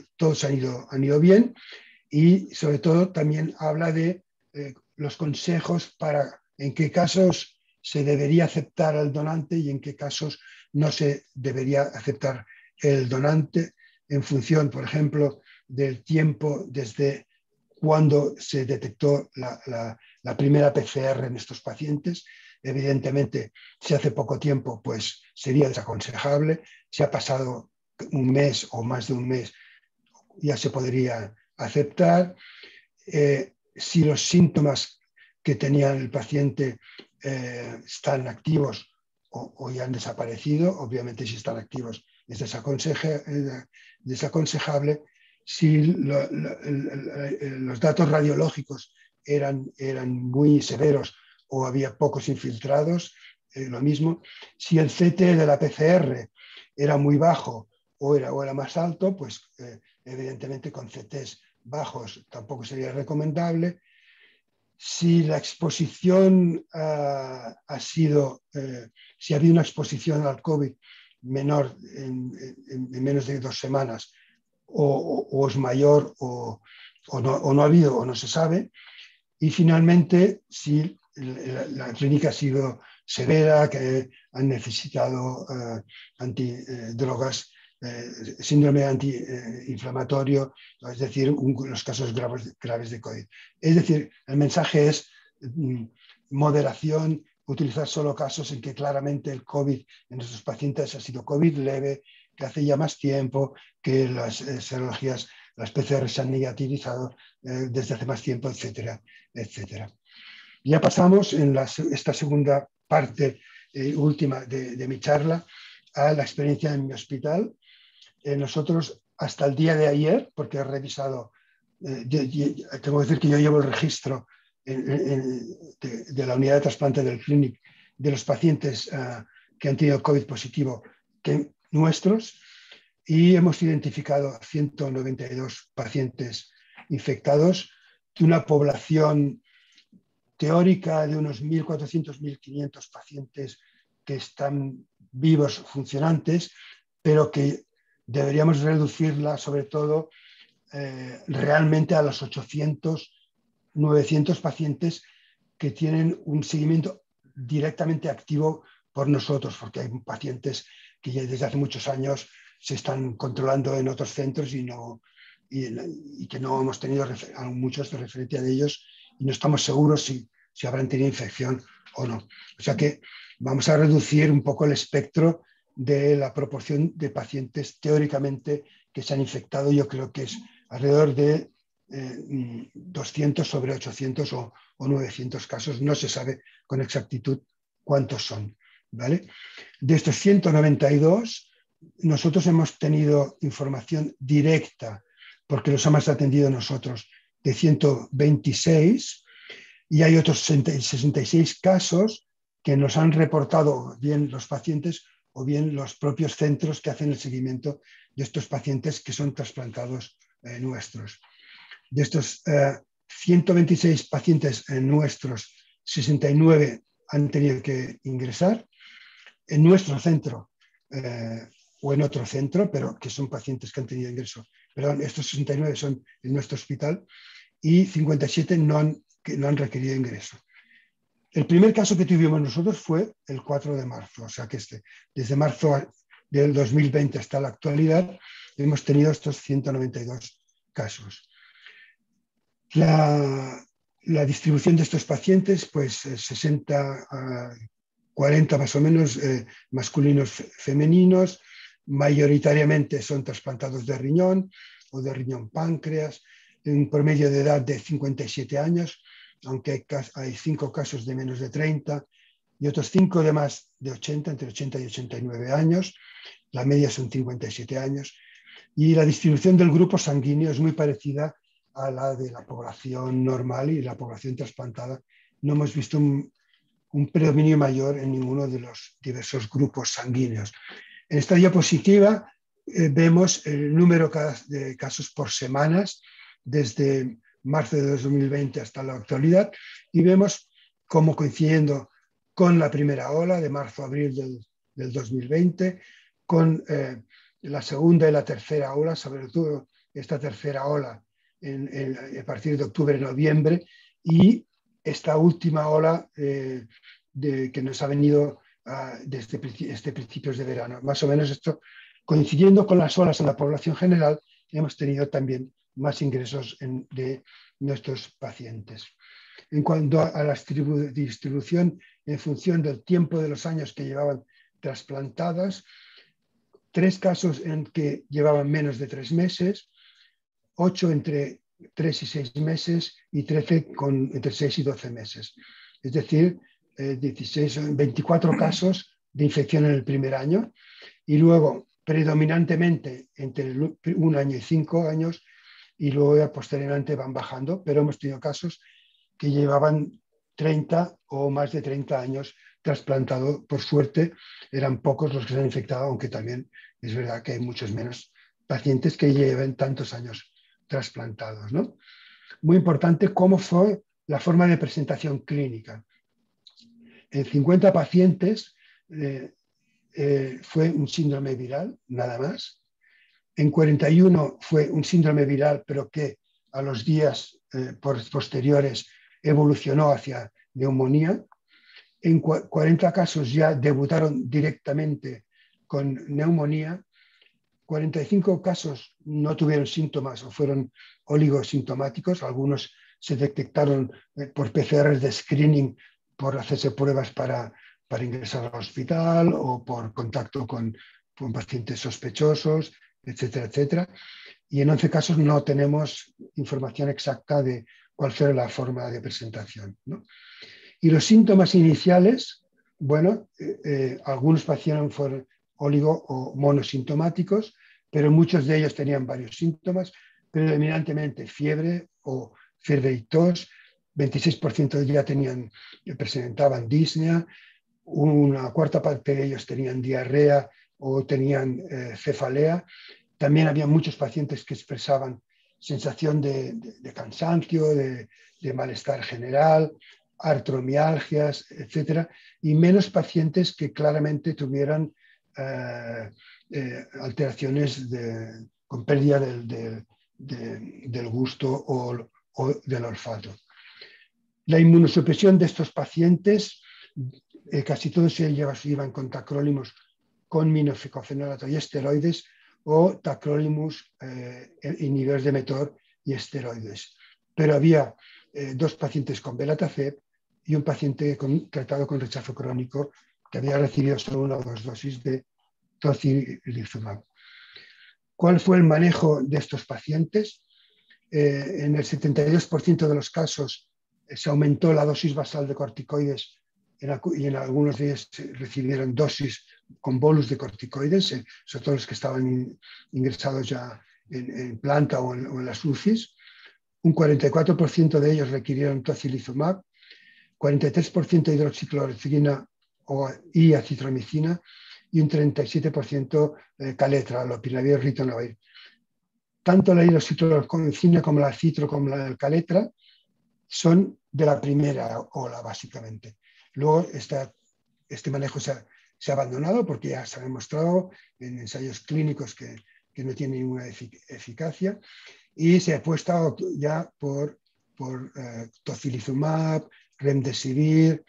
ido bien, y sobre todo también habla de los consejos para en qué casos se debería aceptar al donante y en qué casos no se debería aceptar el donante en función, por ejemplo, del tiempo desde cuando se detectó la primera PCR en estos pacientes. Evidentemente, si hace poco tiempo, pues sería desaconsejable. Si ha pasado un mes o más de un mes, ya se podría aceptar. Si los síntomas que tenía el paciente están activos o ya han desaparecido, obviamente si están activos es desaconsejable. Si los datos radiológicos eran muy severos o había pocos infiltrados, lo mismo. Si el CT de la PCR era muy bajo o era más alto, pues evidentemente con CTs bajos tampoco sería recomendable. Si la exposición ha sido, si ha habido una exposición al COVID menor en menos de 2 semanas o es mayor o no ha habido o no se sabe. Y finalmente, si la clínica ha sido severa, que han necesitado antidrogas, síndrome antiinflamatorio, es decir, los casos graves de COVID. Es decir, el mensaje es moderación, utilizar solo casos en que claramente el COVID en nuestros pacientes ha sido COVID leve, que hace ya más tiempo, que las serologías, las PCR se han negativizado desde hace más tiempo, etcétera, etcétera. Ya pasamos en esta segunda parte última de mi charla a la experiencia en mi hospital. Nosotros hasta el día de ayer, porque he revisado, tengo que decir que yo llevo el registro de la unidad de trasplante del Clínic de los pacientes que han tenido COVID positivo nuestros, y hemos identificado 192 pacientes infectados de una población teórica de unos 1.400, 1.500 pacientes que están vivos, funcionantes, pero que deberíamos reducirla sobre todo realmente a los 800, 900 pacientes que tienen un seguimiento directamente activo por nosotros, porque hay pacientes que ya desde hace muchos años se están controlando en otros centros y que no hemos tenido muchos de referencia de ellos y no estamos seguros si habrán tenido infección o no. O sea que vamos a reducir un poco el espectro de la proporción de pacientes teóricamente que se han infectado. Yo creo que es alrededor de 200 sobre 800 o 900 casos. No se sabe con exactitud cuántos son, ¿vale? De estos 192, nosotros hemos tenido información directa, porque los hemos atendido nosotros, de 126, Y hay otros 66 casos que nos han reportado bien los pacientes o bien los propios centros que hacen el seguimiento de estos pacientes que son trasplantados nuestros. De estos 126 pacientes nuestros, 69 han tenido que ingresar en nuestro centro o en otro centro, pero que son pacientes que han tenido ingreso. Perdón, estos 69 son en nuestro hospital y 57 no han requerido ingreso. El primer caso que tuvimos nosotros fue el 4 de marzo, o sea que desde marzo del 2020 hasta la actualidad hemos tenido estos 192 casos. La distribución de estos pacientes, pues 60 a 40 más o menos masculinos femeninos, mayoritariamente son trasplantados de riñón o de riñón páncreas, un promedio de edad de 57 años, aunque hay 5 casos de menos de 30 y otros 5 de más de 80, entre 80 y 89 años, la media son 57 años, y la distribución del grupo sanguíneo es muy parecida a la de la población normal y la población trasplantada. No hemos visto un predominio mayor en ninguno de los diversos grupos sanguíneos. En esta diapositiva vemos el número de casos por semanas desde marzo de 2020 hasta la actualidad y vemos cómo coincidiendo con la primera ola de marzo-abril del 2020, con la segunda y la tercera ola, sobre todo esta tercera ola a partir de octubre-noviembre y esta última ola que nos ha venido desde principios de verano. Más o menos esto, coincidiendo con las olas en la población general, hemos tenido también más ingresos de nuestros pacientes. En cuanto a la distribución en función del tiempo de los años que llevaban trasplantadas, 3 casos en que llevaban menos de 3 meses, 8 entre 3 y 6 meses y 13 entre 6 y 12 meses. Es decir, 24 casos de infección en el primer año y luego predominantemente entre 1 año y 5 años y luego ya posteriormente van bajando, pero hemos tenido casos que llevaban 30 o más de 30 años trasplantado. Por suerte eran pocos los que se han infectado, aunque también es verdad que hay muchos menos pacientes que lleven tantos años trasplantados, ¿no? Muy importante cómo fue la forma de presentación clínica. En 50 pacientes fue un síndrome viral, nada más. En 41 fue un síndrome viral, pero que a los días posteriores evolucionó hacia neumonía. En 40 casos ya debutaron directamente con neumonía. 45 casos no tuvieron síntomas o fueron oligosintomáticos. Algunos se detectaron por PCR de screening, por hacerse pruebas para ingresar al hospital o por contacto con pacientes sospechosos, etcétera, etcétera. Y en 11 casos no tenemos información exacta de cuál fue la forma de presentación, ¿no? Y los síntomas iniciales, bueno, algunos pacientes fueron oligo o monosintomáticos, pero muchos de ellos tenían varios síntomas, predominantemente fiebre o fiebre y tos. 26% ya presentaban disnea, una cuarta parte de ellos tenían diarrea o tenían cefalea. También había muchos pacientes que expresaban sensación de cansancio, de malestar general, artromialgias, etcétera, y menos pacientes que claramente tuvieran alteraciones con pérdida del gusto o del olfato. La inmunosupresión de estos pacientes, casi todos ellos iban con tacrolimus con minofenolato y esteroides o tacrolimus inhibidores de mTOR y esteroides. Pero había 2 pacientes con belataceb y un paciente tratado con rechazo crónico que había recibido solo 1 o 2 dosis de tocilizumab. ¿Cuál fue el manejo de estos pacientes? En el 72% de los casos se aumentó la dosis basal de corticoides y en algunos de ellos recibieron dosis con bolus de corticoides, sobre todo los que estaban ingresados ya en planta o en las UCIs. Un 44% de ellos requirieron tocilizumab 43% de hidroxicloroquina y acitromicina y un 37% caletra, lopinavir, ritonavir. Tanto la hidroxicloroquina como la citro como la caletra son de la primera ola, básicamente. Luego este manejo se ha abandonado porque ya se ha demostrado en ensayos clínicos que no tiene ninguna eficacia, y se ha puesto ya por tocilizumab, remdesivir,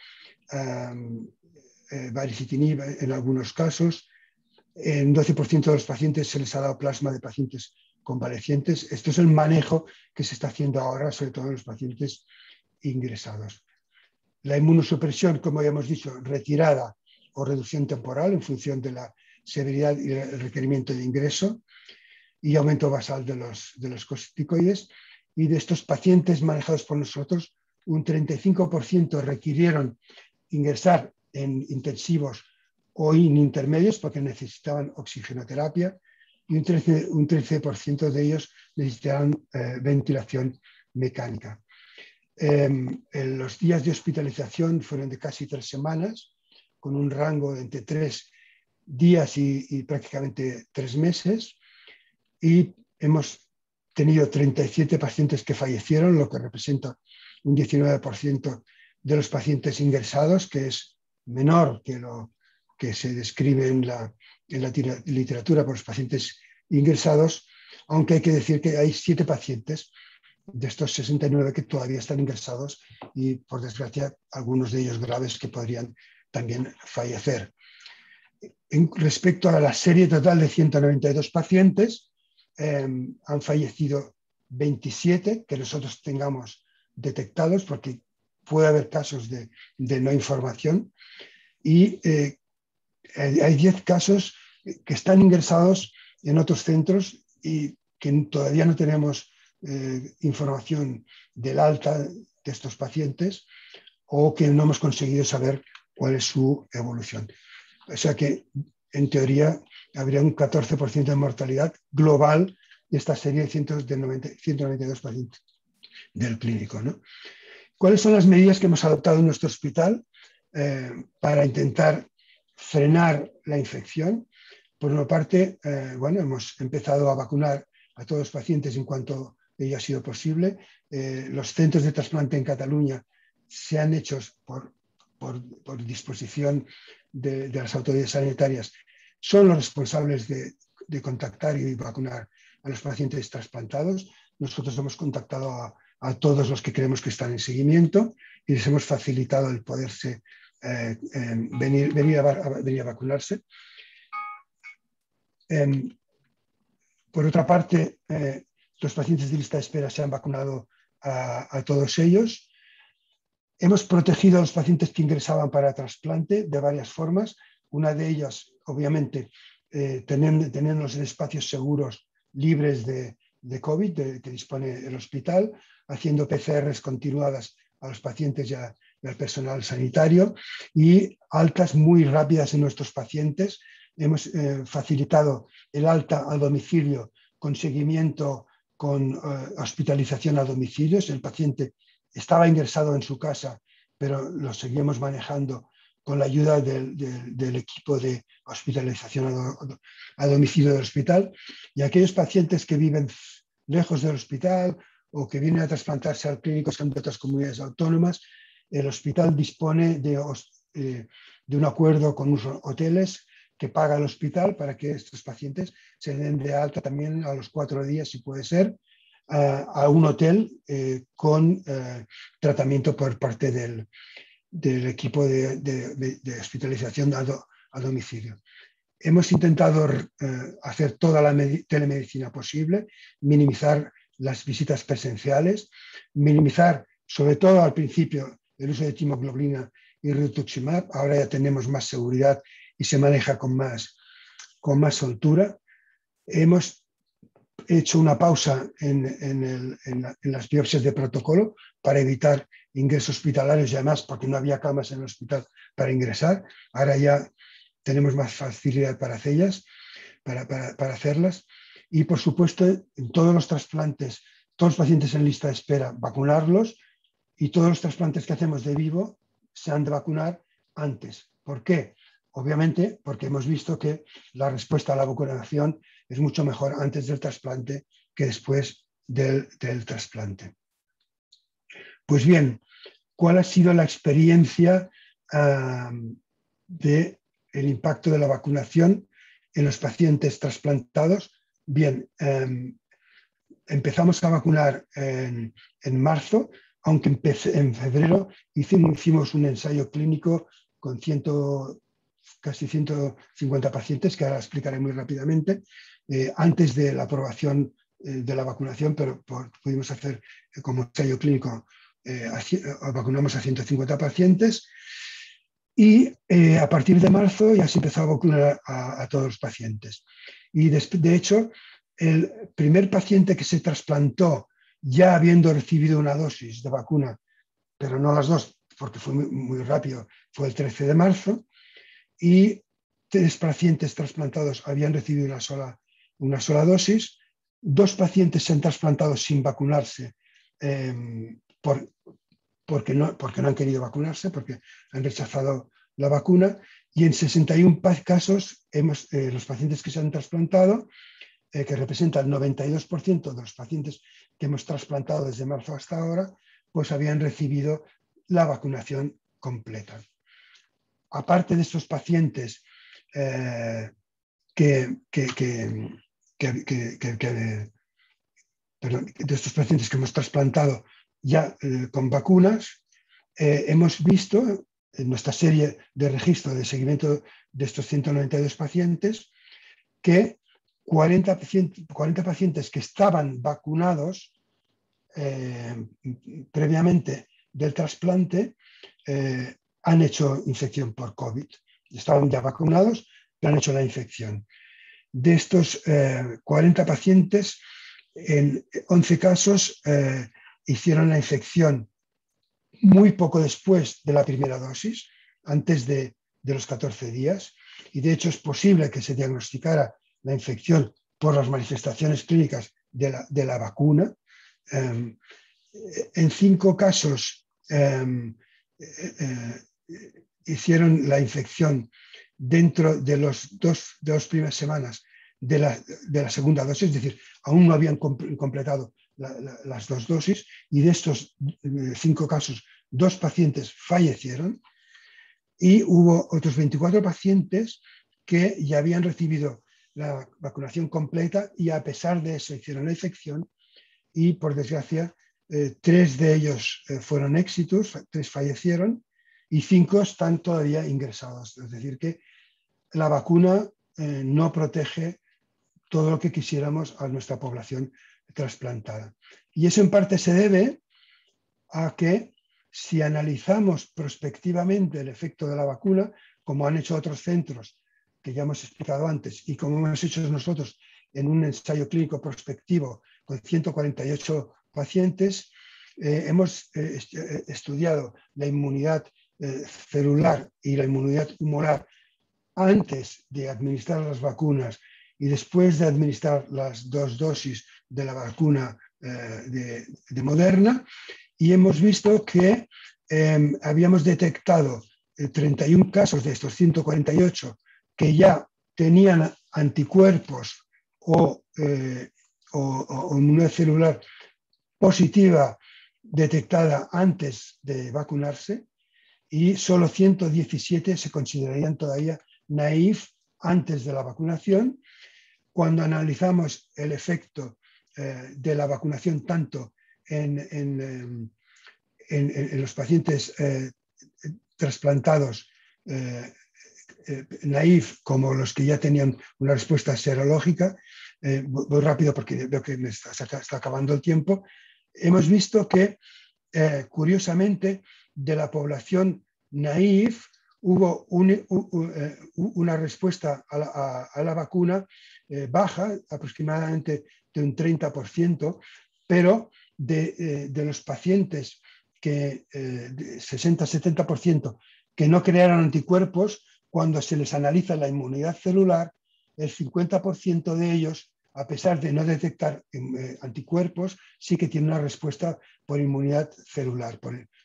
baricitinib en algunos casos. En 12% de los pacientes se les ha dado plasma de pacientes convalecientes. Esto es el manejo que se está haciendo ahora, sobre todo en los pacientes ingresados. La inmunosupresión, como ya hemos dicho, retirada o reducción temporal en función de la severidad y el requerimiento de ingreso, y aumento basal de los corticoides. Y de estos pacientes manejados por nosotros, un 35% requirieron ingresar en intensivos o en intermedios porque necesitaban oxigenoterapia, y un 13% de ellos necesitaban ventilación mecánica. Los días de hospitalización fueron de casi 3 semanas, con un rango de entre 3 días y prácticamente 3 meses, y hemos tenido 37 pacientes que fallecieron, lo que representa un 19% de los pacientes ingresados, que es menor que lo que se describe en la literatura por los pacientes ingresados, aunque hay que decir que hay 7 pacientes de estos 69 que todavía están ingresados y, por desgracia, algunos de ellos graves que podrían también fallecer. Respecto a la serie total de 192 pacientes, han fallecido 27 que nosotros tengamos detectados, porque puede haber casos de no información, y hay 10 casos que están ingresados en otros centros y que todavía no tenemos información del alta de estos pacientes, o que no hemos conseguido saber cuál es su evolución. O sea que, en teoría, habría un 14% de mortalidad global de esta serie de 192 pacientes del clínico, ¿no? ¿Cuáles son las medidas que hemos adoptado en nuestro hospital para intentar frenar la infección? Por una parte, hemos empezado a vacunar a todos los pacientes en cuanto ello ha sido posible. Los centros de trasplante en Cataluña se han hecho por disposición de las autoridades sanitarias, son los responsables de contactar y vacunar a los pacientes trasplantados. Nosotros hemos contactado a todos los que creemos que están en seguimiento y les hemos facilitado el poderse venir a vacunarse. Por otra parte, los pacientes de lista de espera se han vacunado a todos ellos. Hemos protegido a los pacientes que ingresaban para trasplante de varias formas. Una de ellas, obviamente, teniéndolos en espacios seguros, libres de COVID, que dispone el hospital, haciendo PCRs continuadas a los pacientes y al personal sanitario, y altas muy rápidas en nuestros pacientes. Hemos facilitado el alta al domicilio con seguimiento, con hospitalización a domicilio. El paciente estaba ingresado en su casa, pero lo seguimos manejando con la ayuda del equipo de hospitalización a domicilio del hospital. Y aquellos pacientes que viven lejos del hospital o que vienen a trasplantarse al clínico son de otras comunidades autónomas, el hospital dispone de un acuerdo con unos hoteles que paga el hospital para que estos pacientes se den de alta también a los 4 días, si puede ser, a un hotel con tratamiento por parte del equipo de hospitalización a domicilio. Hemos intentado hacer toda la telemedicina posible, minimizar las visitas presenciales, minimizar, sobre todo al principio, el uso de timoglobulina y rituximab. Ahora ya tenemos más seguridad y se maneja con más soltura. Hemos hecho una pausa en las biopsias de protocolo para evitar ingresos hospitalarios, y además porque no había camas en el hospital para ingresar. Ahora ya tenemos más facilidad para hacerlas. Y, por supuesto, en todos los trasplantes, todos los pacientes en lista de espera, vacunarlos, y todos los trasplantes que hacemos de vivo, se han de vacunar antes. ¿Por qué? Obviamente porque hemos visto que la respuesta a la vacunación es mucho mejor antes del trasplante que después del trasplante. Pues bien, ¿cuál ha sido la experiencia del impacto de la vacunación en los pacientes trasplantados? Bien, empezamos a vacunar en marzo, aunque en febrero hicimos un ensayo clínico con casi 150 pacientes, que ahora explicaré muy rápidamente, antes de la aprobación de la vacunación, pero pudimos hacer como ensayo clínico, vacunamos a 150 pacientes y a partir de marzo ya se empezó a vacunar a todos los pacientes. Y de hecho, el primer paciente que se trasplantó ya habiendo recibido una dosis de vacuna, pero no las dos, porque fue muy rápido, fue el 13 de marzo, y 3 pacientes trasplantados habían recibido una sola dosis. 2 pacientes se han trasplantado sin vacunarse porque no han querido vacunarse, porque han rechazado la vacuna, y en 61 casos los pacientes que se han trasplantado, que representa el 92% de los pacientes que hemos trasplantado desde marzo hasta ahora, pues habían recibido la vacunación completa. Aparte de estos pacientes de estos pacientes que hemos trasplantado ya con vacunas, hemos visto en nuestra serie de registro de seguimiento de estos 192 pacientes que 40 pacientes que estaban vacunados previamente del trasplante han hecho infección por COVID. Estaban ya vacunados, pero han hecho la infección. De estos 40 pacientes, en 11 casos hicieron la infección muy poco después de la primera dosis, antes de los 14 días, y de hecho es posible que se diagnosticara la infección por las manifestaciones clínicas de la vacuna. En 5 casos hicieron la infección dentro de las dos primeras semanas de la segunda dosis, es decir, aún no habían completado las 2 dosis, y de estos 5 casos, 2 pacientes fallecieron, y hubo otros 24 pacientes que ya habían recibido la vacunación completa y a pesar de eso hicieron la infección, y por desgracia 3 de ellos fueron éxitos, 3 fallecieron y 5 están todavía ingresados. Es decir, que la vacuna no protege todo lo que quisiéramos a nuestra población trasplantada. Y eso en parte se debe a que si analizamos prospectivamente el efecto de la vacuna, como han hecho otros centros que ya hemos explicado antes y como hemos hecho nosotros en un ensayo clínico prospectivo con 148 pacientes, hemos estudiado la inmunidad celular y la inmunidad humoral antes de administrar las vacunas y después de administrar las 2 dosis de la vacuna de Moderna, y hemos visto que habíamos detectado 31 casos de estos 148 que ya tenían anticuerpos o inmunidad celular positiva detectada antes de vacunarse, y solo 117 se considerarían todavía naïf antes de la vacunación. Cuando analizamos el efecto de la vacunación tanto en los pacientes trasplantados naïf como los que ya tenían una respuesta serológica, voy rápido porque veo que me está acabando el tiempo, hemos visto que curiosamente de la población naïf hubo una respuesta a la vacuna baja, aproximadamente de un 30%, pero de los pacientes que 60-70% que no crearon anticuerpos, cuando se les analiza la inmunidad celular, el 50% de ellos a pesar de no detectar anticuerpos, sí que tiene una respuesta por inmunidad celular,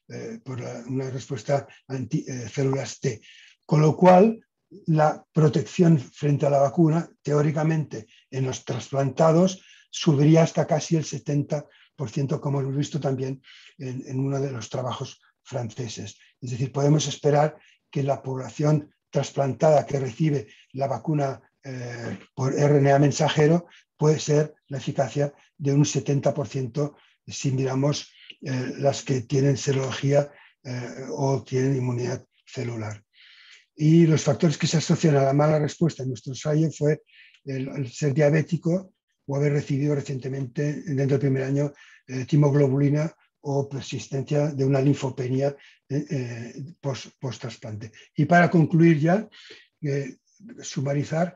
una respuesta anti-células T. Con lo cual, la protección frente a la vacuna, teóricamente, en los trasplantados, subiría hasta casi el 70%, como hemos visto también en uno de los trabajos franceses. Es decir, podemos esperar que la población trasplantada que recibe la vacuna por RNA mensajero puede ser la eficacia de un 70% si miramos las que tienen serología o tienen inmunidad celular. Y los factores que se asocian a la mala respuesta en nuestro ensayo fue el ser diabético o haber recibido recientemente, dentro del primer año, timoglobulina o persistencia de una linfopenia post-trasplante. Y para concluir ya, sumarizar,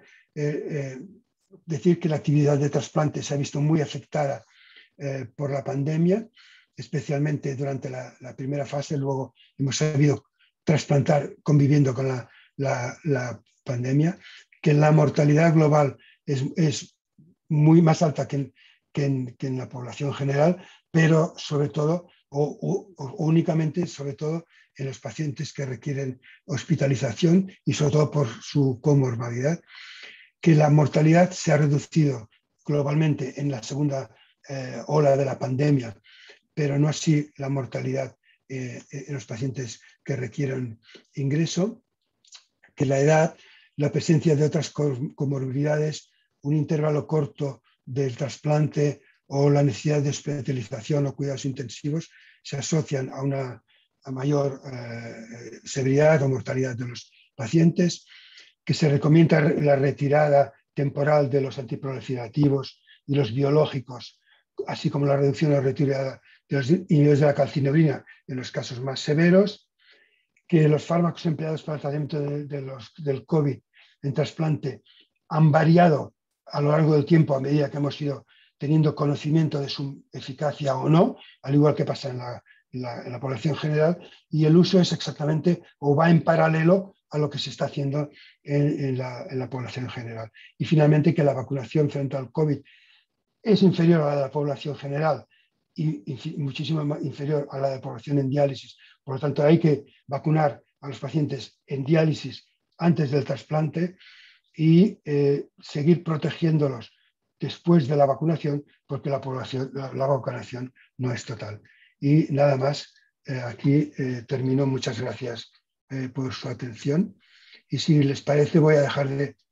decir que la actividad de trasplante se ha visto muy afectada por la pandemia, especialmente durante la primera fase. Luego hemos sabido trasplantar conviviendo con la pandemia, que la mortalidad global es muy más alta que en la población general, pero sobre todo o únicamente, sobre todo, en los pacientes que requieren hospitalización y sobre todo por su comorbilidad, que la mortalidad se ha reducido globalmente en la segunda ola de la pandemia, pero no así la mortalidad en los pacientes que requieren ingreso, que la edad, la presencia de otras comorbilidades, un intervalo corto del trasplante o la necesidad de hospitalización o cuidados intensivos se asocian a una mayor severidad o mortalidad de los pacientes, que se recomienda la retirada temporal de los antiproliferativos y los biológicos, así como la reducción o retirada de los inhibidores de la calcineurina en los casos más severos, que los fármacos empleados para el tratamiento del COVID en trasplante han variado a lo largo del tiempo a medida que hemos ido teniendo conocimiento de su eficacia o no, al igual que pasa en la población general, y el uso es exactamente o va en paralelo a lo que se está haciendo en la población general. Y finalmente que la vacunación frente al COVID es inferior a la de la población general y muchísimo inferior a la de la población en diálisis. Por lo tanto, hay que vacunar a los pacientes en diálisis antes del trasplante y seguir protegiéndolos después de la vacunación, porque la vacunación no es total. Y nada más, aquí termino. Muchas gracias por su atención. Y si les parece, voy a dejar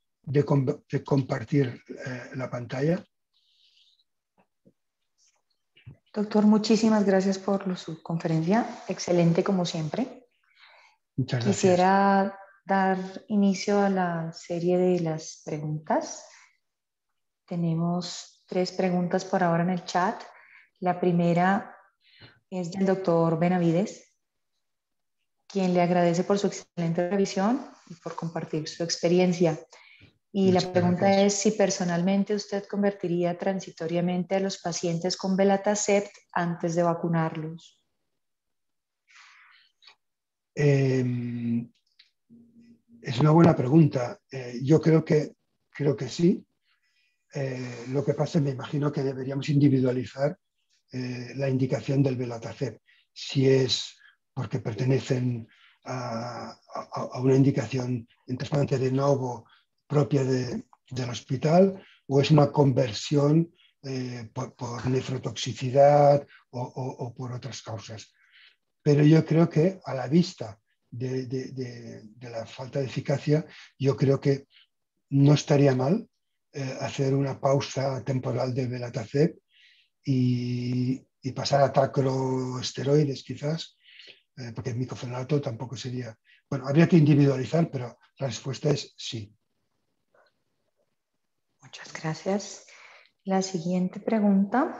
de compartir la pantalla. Doctor, muchísimas gracias por su conferencia. Excelente como siempre. Muchas gracias. Quisiera dar inicio a la serie de las preguntas. Tenemos 3 preguntas por ahora en el chat. La primera es del doctor Benavides, quien le agradece por su excelente revisión y por compartir su experiencia. Y Muchas la pregunta gracias. es si personalmente usted convertiría transitoriamente a los pacientes con belatacept antes de vacunarlos. Es una buena pregunta. Yo creo que sí. Lo que pasa, me imagino que deberíamos individualizar la indicación del belatacept. Si es porque pertenecen a una indicación en trasplante de novo propia del hospital, o es una conversión por nefrotoxicidad o por otras causas. Pero yo creo que a la vista de la falta de eficacia, yo creo que no estaría mal hacer una pausa temporal de belatacept y pasar a tacroesteroides quizás, porque el micofenato tampoco sería... Bueno, habría que individualizar, pero la respuesta es sí. Muchas gracias. La siguiente pregunta.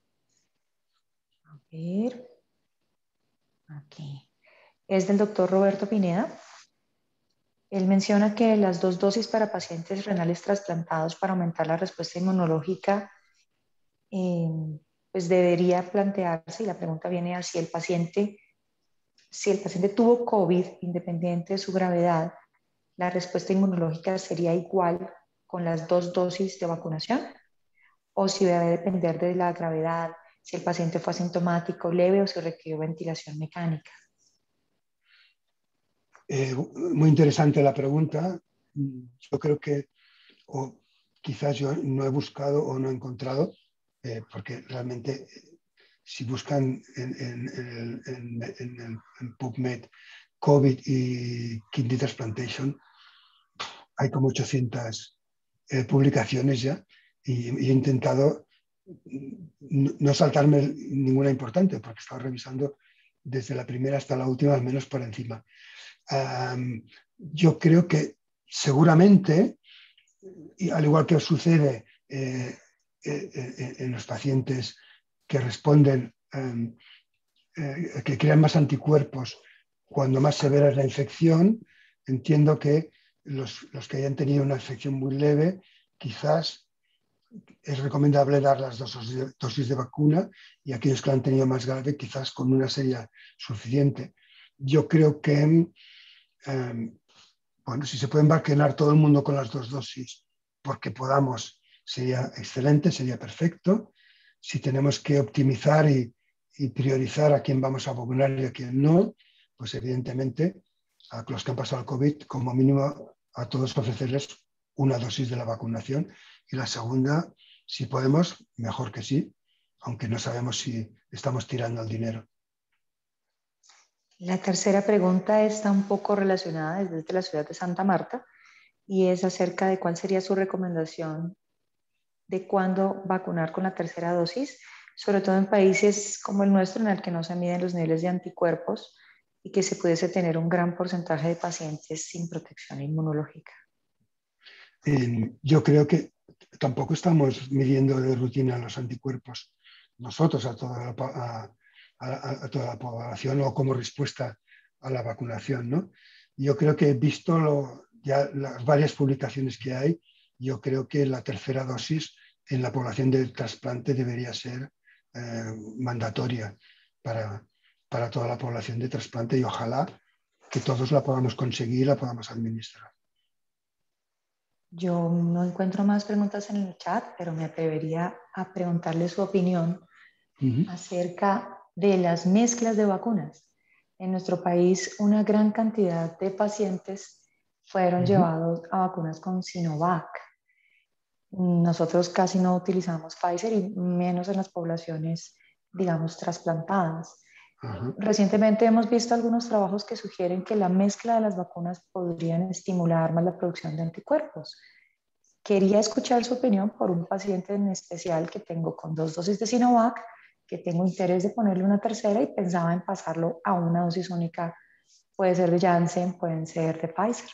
A ver. Aquí. Es del doctor Roberto Pineda. Él menciona que las 2 dosis para pacientes renales trasplantados para aumentar la respuesta inmunológica, pues debería plantearse, y la pregunta viene a si el paciente tuvo COVID, independiente de su gravedad, la respuesta inmunológica sería igual con las 2 dosis de vacunación. o si debe depender de la gravedad, si el paciente fue asintomático, leve o si requirió ventilación mecánica. Muy interesante la pregunta. Yo creo que, o quizás yo no he buscado o no he encontrado, porque realmente si buscan en PubMed COVID y kidney transplantation, hay como 800 publicaciones ya y he intentado no saltarme ninguna importante porque he estado revisando desde la primera hasta la última, al menos por encima. Yo creo que seguramente, y al igual que sucede en los pacientes que responden, que crean más anticuerpos cuando más severa es la infección, entiendo que los que hayan tenido una infección muy leve, quizás es recomendable dar las dosis de vacuna y aquellos que la han tenido más grave, quizás con una sería suficiente. Yo creo que bueno, si se pueden vacunar todo el mundo con las 2 dosis porque podamos, sería excelente, sería perfecto. Si tenemos que optimizar y priorizar a quién vamos a vacunar y a quién no, pues evidentemente a los que han pasado el COVID, como mínimo a todos ofrecerles una dosis de la vacunación y la segunda, si podemos, mejor que sí, aunque no sabemos si estamos tirando el dinero. La tercera pregunta está un poco relacionada desde la ciudad de Santa Marta y es acerca de cuál sería su recomendación de cuándo vacunar con la tercera dosis, sobre todo en países como el nuestro en el que no se miden los niveles de anticuerpos y que se pudiese tener un gran porcentaje de pacientes sin protección inmunológica. Yo creo que tampoco estamos midiendo de rutina los anticuerpos nosotros a toda la población o como respuesta a la vacunación, ¿no? Yo creo que visto ya las varias publicaciones que hay, yo creo que la tercera dosis en la población de trasplante debería ser mandatoria para toda la población de trasplante y ojalá que todos la podamos conseguir y la podamos administrar. Yo no encuentro más preguntas en el chat, pero me atrevería a preguntarle su opinión acerca de las mezclas de vacunas. En nuestro país, una gran cantidad de pacientes fueron llevados a vacunas con Sinovac. Nosotros casi no utilizamos Pfizer y menos en las poblaciones, digamos, trasplantadas. Recientemente hemos visto algunos trabajos que sugieren que la mezcla de las vacunas podrían estimular más la producción de anticuerpos. Quería escuchar su opinión por un paciente en especial que tengo con 2 dosis de Sinovac, que tengo interés de ponerle una tercera y pensaba en pasarlo a una dosis única. Puede ser de Janssen, pueden ser de Pfizer.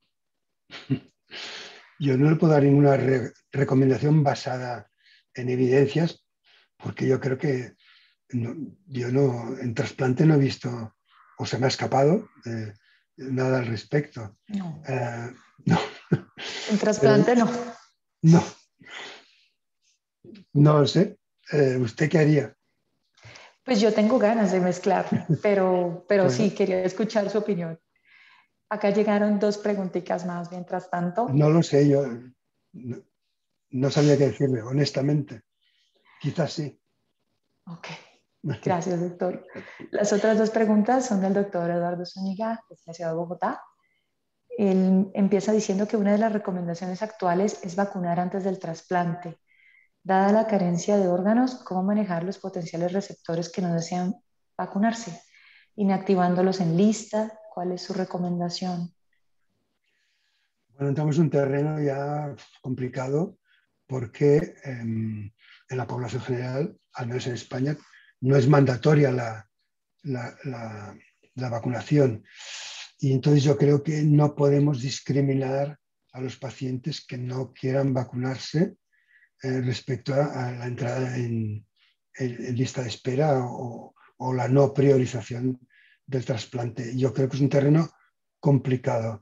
Yo no le puedo dar ninguna recomendación basada en evidencias, porque yo creo que yo no, en trasplante no he visto, o se me ha escapado, nada al respecto. No. No. En trasplante no. No. No lo sé. ¿Usted qué haría? Pues yo tengo ganas de mezclar, pero Bueno. sí, quería escuchar su opinión. Acá llegaron 2 preguntitas más mientras tanto. No lo sé, yo no sabía qué decirle, honestamente. Quizás sí. Ok, gracias, doctor. Las otras 2 preguntas son del doctor Eduardo Zúñiga, de la ciudad de Bogotá. Él empieza diciendo que una de las recomendaciones actuales es vacunar antes del trasplante. Dada la carencia de órganos, ¿cómo manejar los potenciales receptores que no desean vacunarse? Inactivándolos en lista, ¿cuál es su recomendación? Bueno, entramos en un terreno ya complicado porque en la población general, al menos en España, no es mandatoria la vacunación. Y entonces yo creo que no podemos discriminar a los pacientes que no quieran vacunarse respecto a la entrada en lista de espera o la no priorización del trasplante. Yo creo que es un terreno complicado.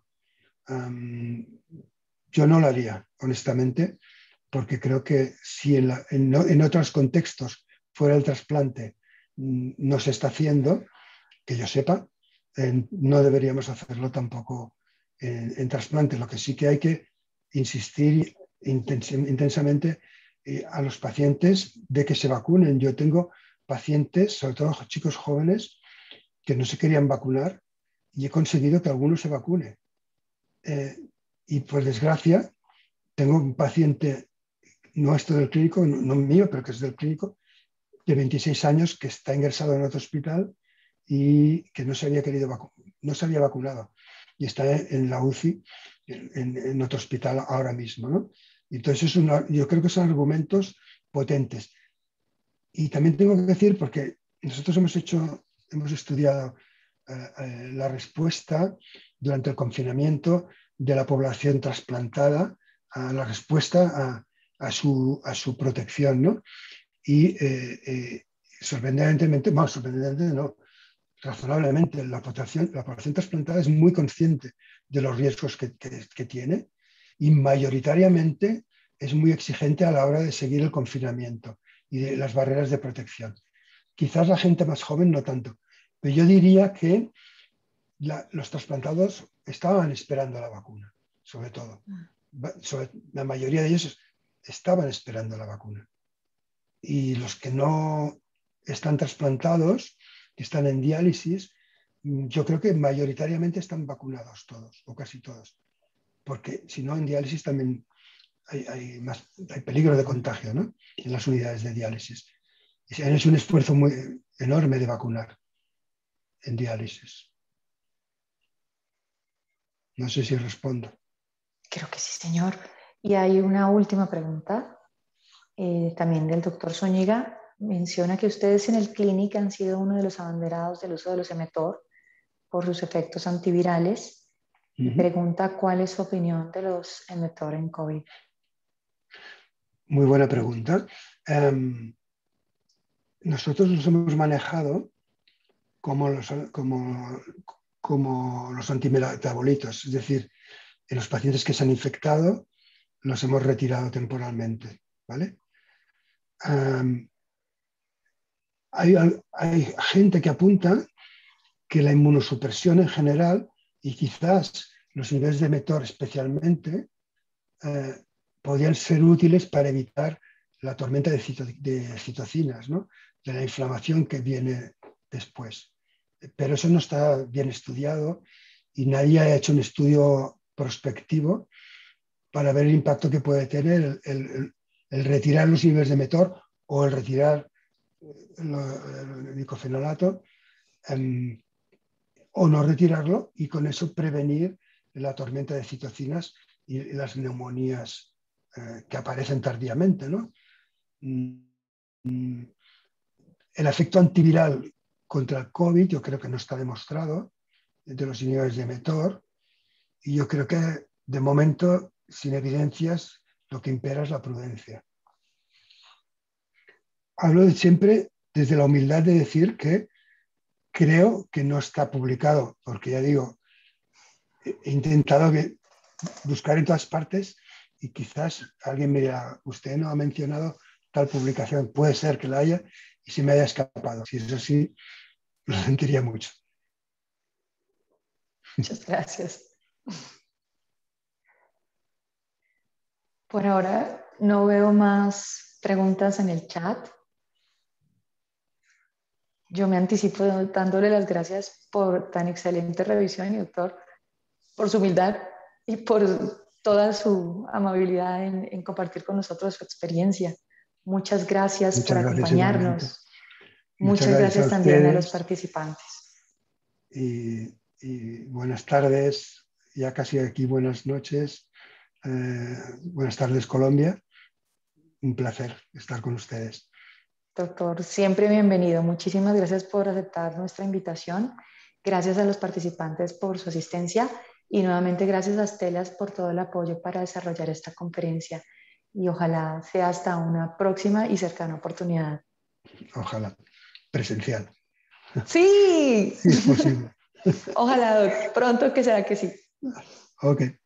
Yo no lo haría, honestamente, porque creo que si en otros contextos fuera el trasplante no se está haciendo, que yo sepa, no deberíamos hacerlo tampoco en trasplante. Lo que sí que hay que insistir intensamente a los pacientes de que se vacunen. Yo tengo pacientes, sobre todo chicos jóvenes, que no se querían vacunar y he conseguido que alguno se vacune. Y por desgracia, tengo un paciente nuestro del clínico, no mío, pero que es del clínico, de 26 años que está ingresado en otro hospital y que no se había no se había vacunado y está en la UCI en otro hospital ahora mismo, ¿no? Entonces yo creo que son argumentos potentes. Y también tengo que decir, porque nosotros hemos estudiado la respuesta durante el confinamiento de la población trasplantada, a la respuesta a su protección, ¿no? Y sorprendentemente no, razonablemente, la población trasplantada es muy consciente de los riesgos que tiene y mayoritariamente es muy exigente a la hora de seguir el confinamiento y de las barreras de protección. Quizás la gente más joven no tanto, pero yo diría que los trasplantados estaban esperando la vacuna, sobre todo. La mayoría de ellos estaban esperando la vacuna. Y los que no están trasplantados, que están en diálisis, yo creo que mayoritariamente están vacunados todos, o casi todos. Porque si no, en diálisis también hay peligro de contagio, ¿no? En las unidades de diálisis. Y es un esfuerzo muy enorme de vacunar en diálisis. No sé si respondo. Creo que sí, señor. Y hay una última pregunta, también del doctor Zúñiga. Menciona que ustedes en el Clínic han sido uno de los abanderados del uso de los mTOR por sus efectos antivirales. Y pregunta cuál es su opinión de los mTOR en COVID. Muy buena pregunta. Nosotros los hemos manejado como los antimetabolitos, es decir, en los pacientes que se han infectado los hemos retirado temporalmente, ¿vale? Hay gente que apunta que la inmunosupresión en general y quizás los niveles de mTOR especialmente podrían ser útiles para evitar la tormenta de citocinas, ¿no? De la inflamación que viene después. Pero eso no está bien estudiado y nadie ha hecho un estudio prospectivo para ver el impacto que puede tener el retirar los niveles de mTOR o el retirar el diclofenolato o no retirarlo y con eso prevenir la tormenta de citocinas y las neumonías que aparecen tardíamente, ¿no? El efecto antiviral contra el COVID yo creo que no está demostrado de los niveles de mTOR y yo creo que de momento, sin evidencias, lo que impera es la prudencia. Hablo siempre desde la humildad de decir que creo que no está publicado, porque ya digo, he intentado buscar en todas partes y quizás alguien me dirá, usted no ha mencionado tal publicación, puede ser que la haya y se me haya escapado. Si es así, lo sentiría mucho. Muchas gracias. Por ahora no veo más preguntas en el chat. Yo me anticipo dándole las gracias por tan excelente revisión y doctor, por su humildad y por toda su amabilidad en compartir con nosotros su experiencia. Muchas gracias por acompañarnos. Muchas gracias también a los participantes. Y buenas tardes, ya casi aquí buenas noches. Buenas tardes, Colombia. Un placer estar con ustedes. Doctor, siempre bienvenido. Muchísimas gracias por aceptar nuestra invitación. Gracias a los participantes por su asistencia y nuevamente gracias a Stelas por todo el apoyo para desarrollar esta conferencia. Y ojalá sea hasta una próxima y cercana oportunidad. Ojalá. Presencial. Sí. Si es posible. Ojalá, doc. Pronto que será que sí. Ok.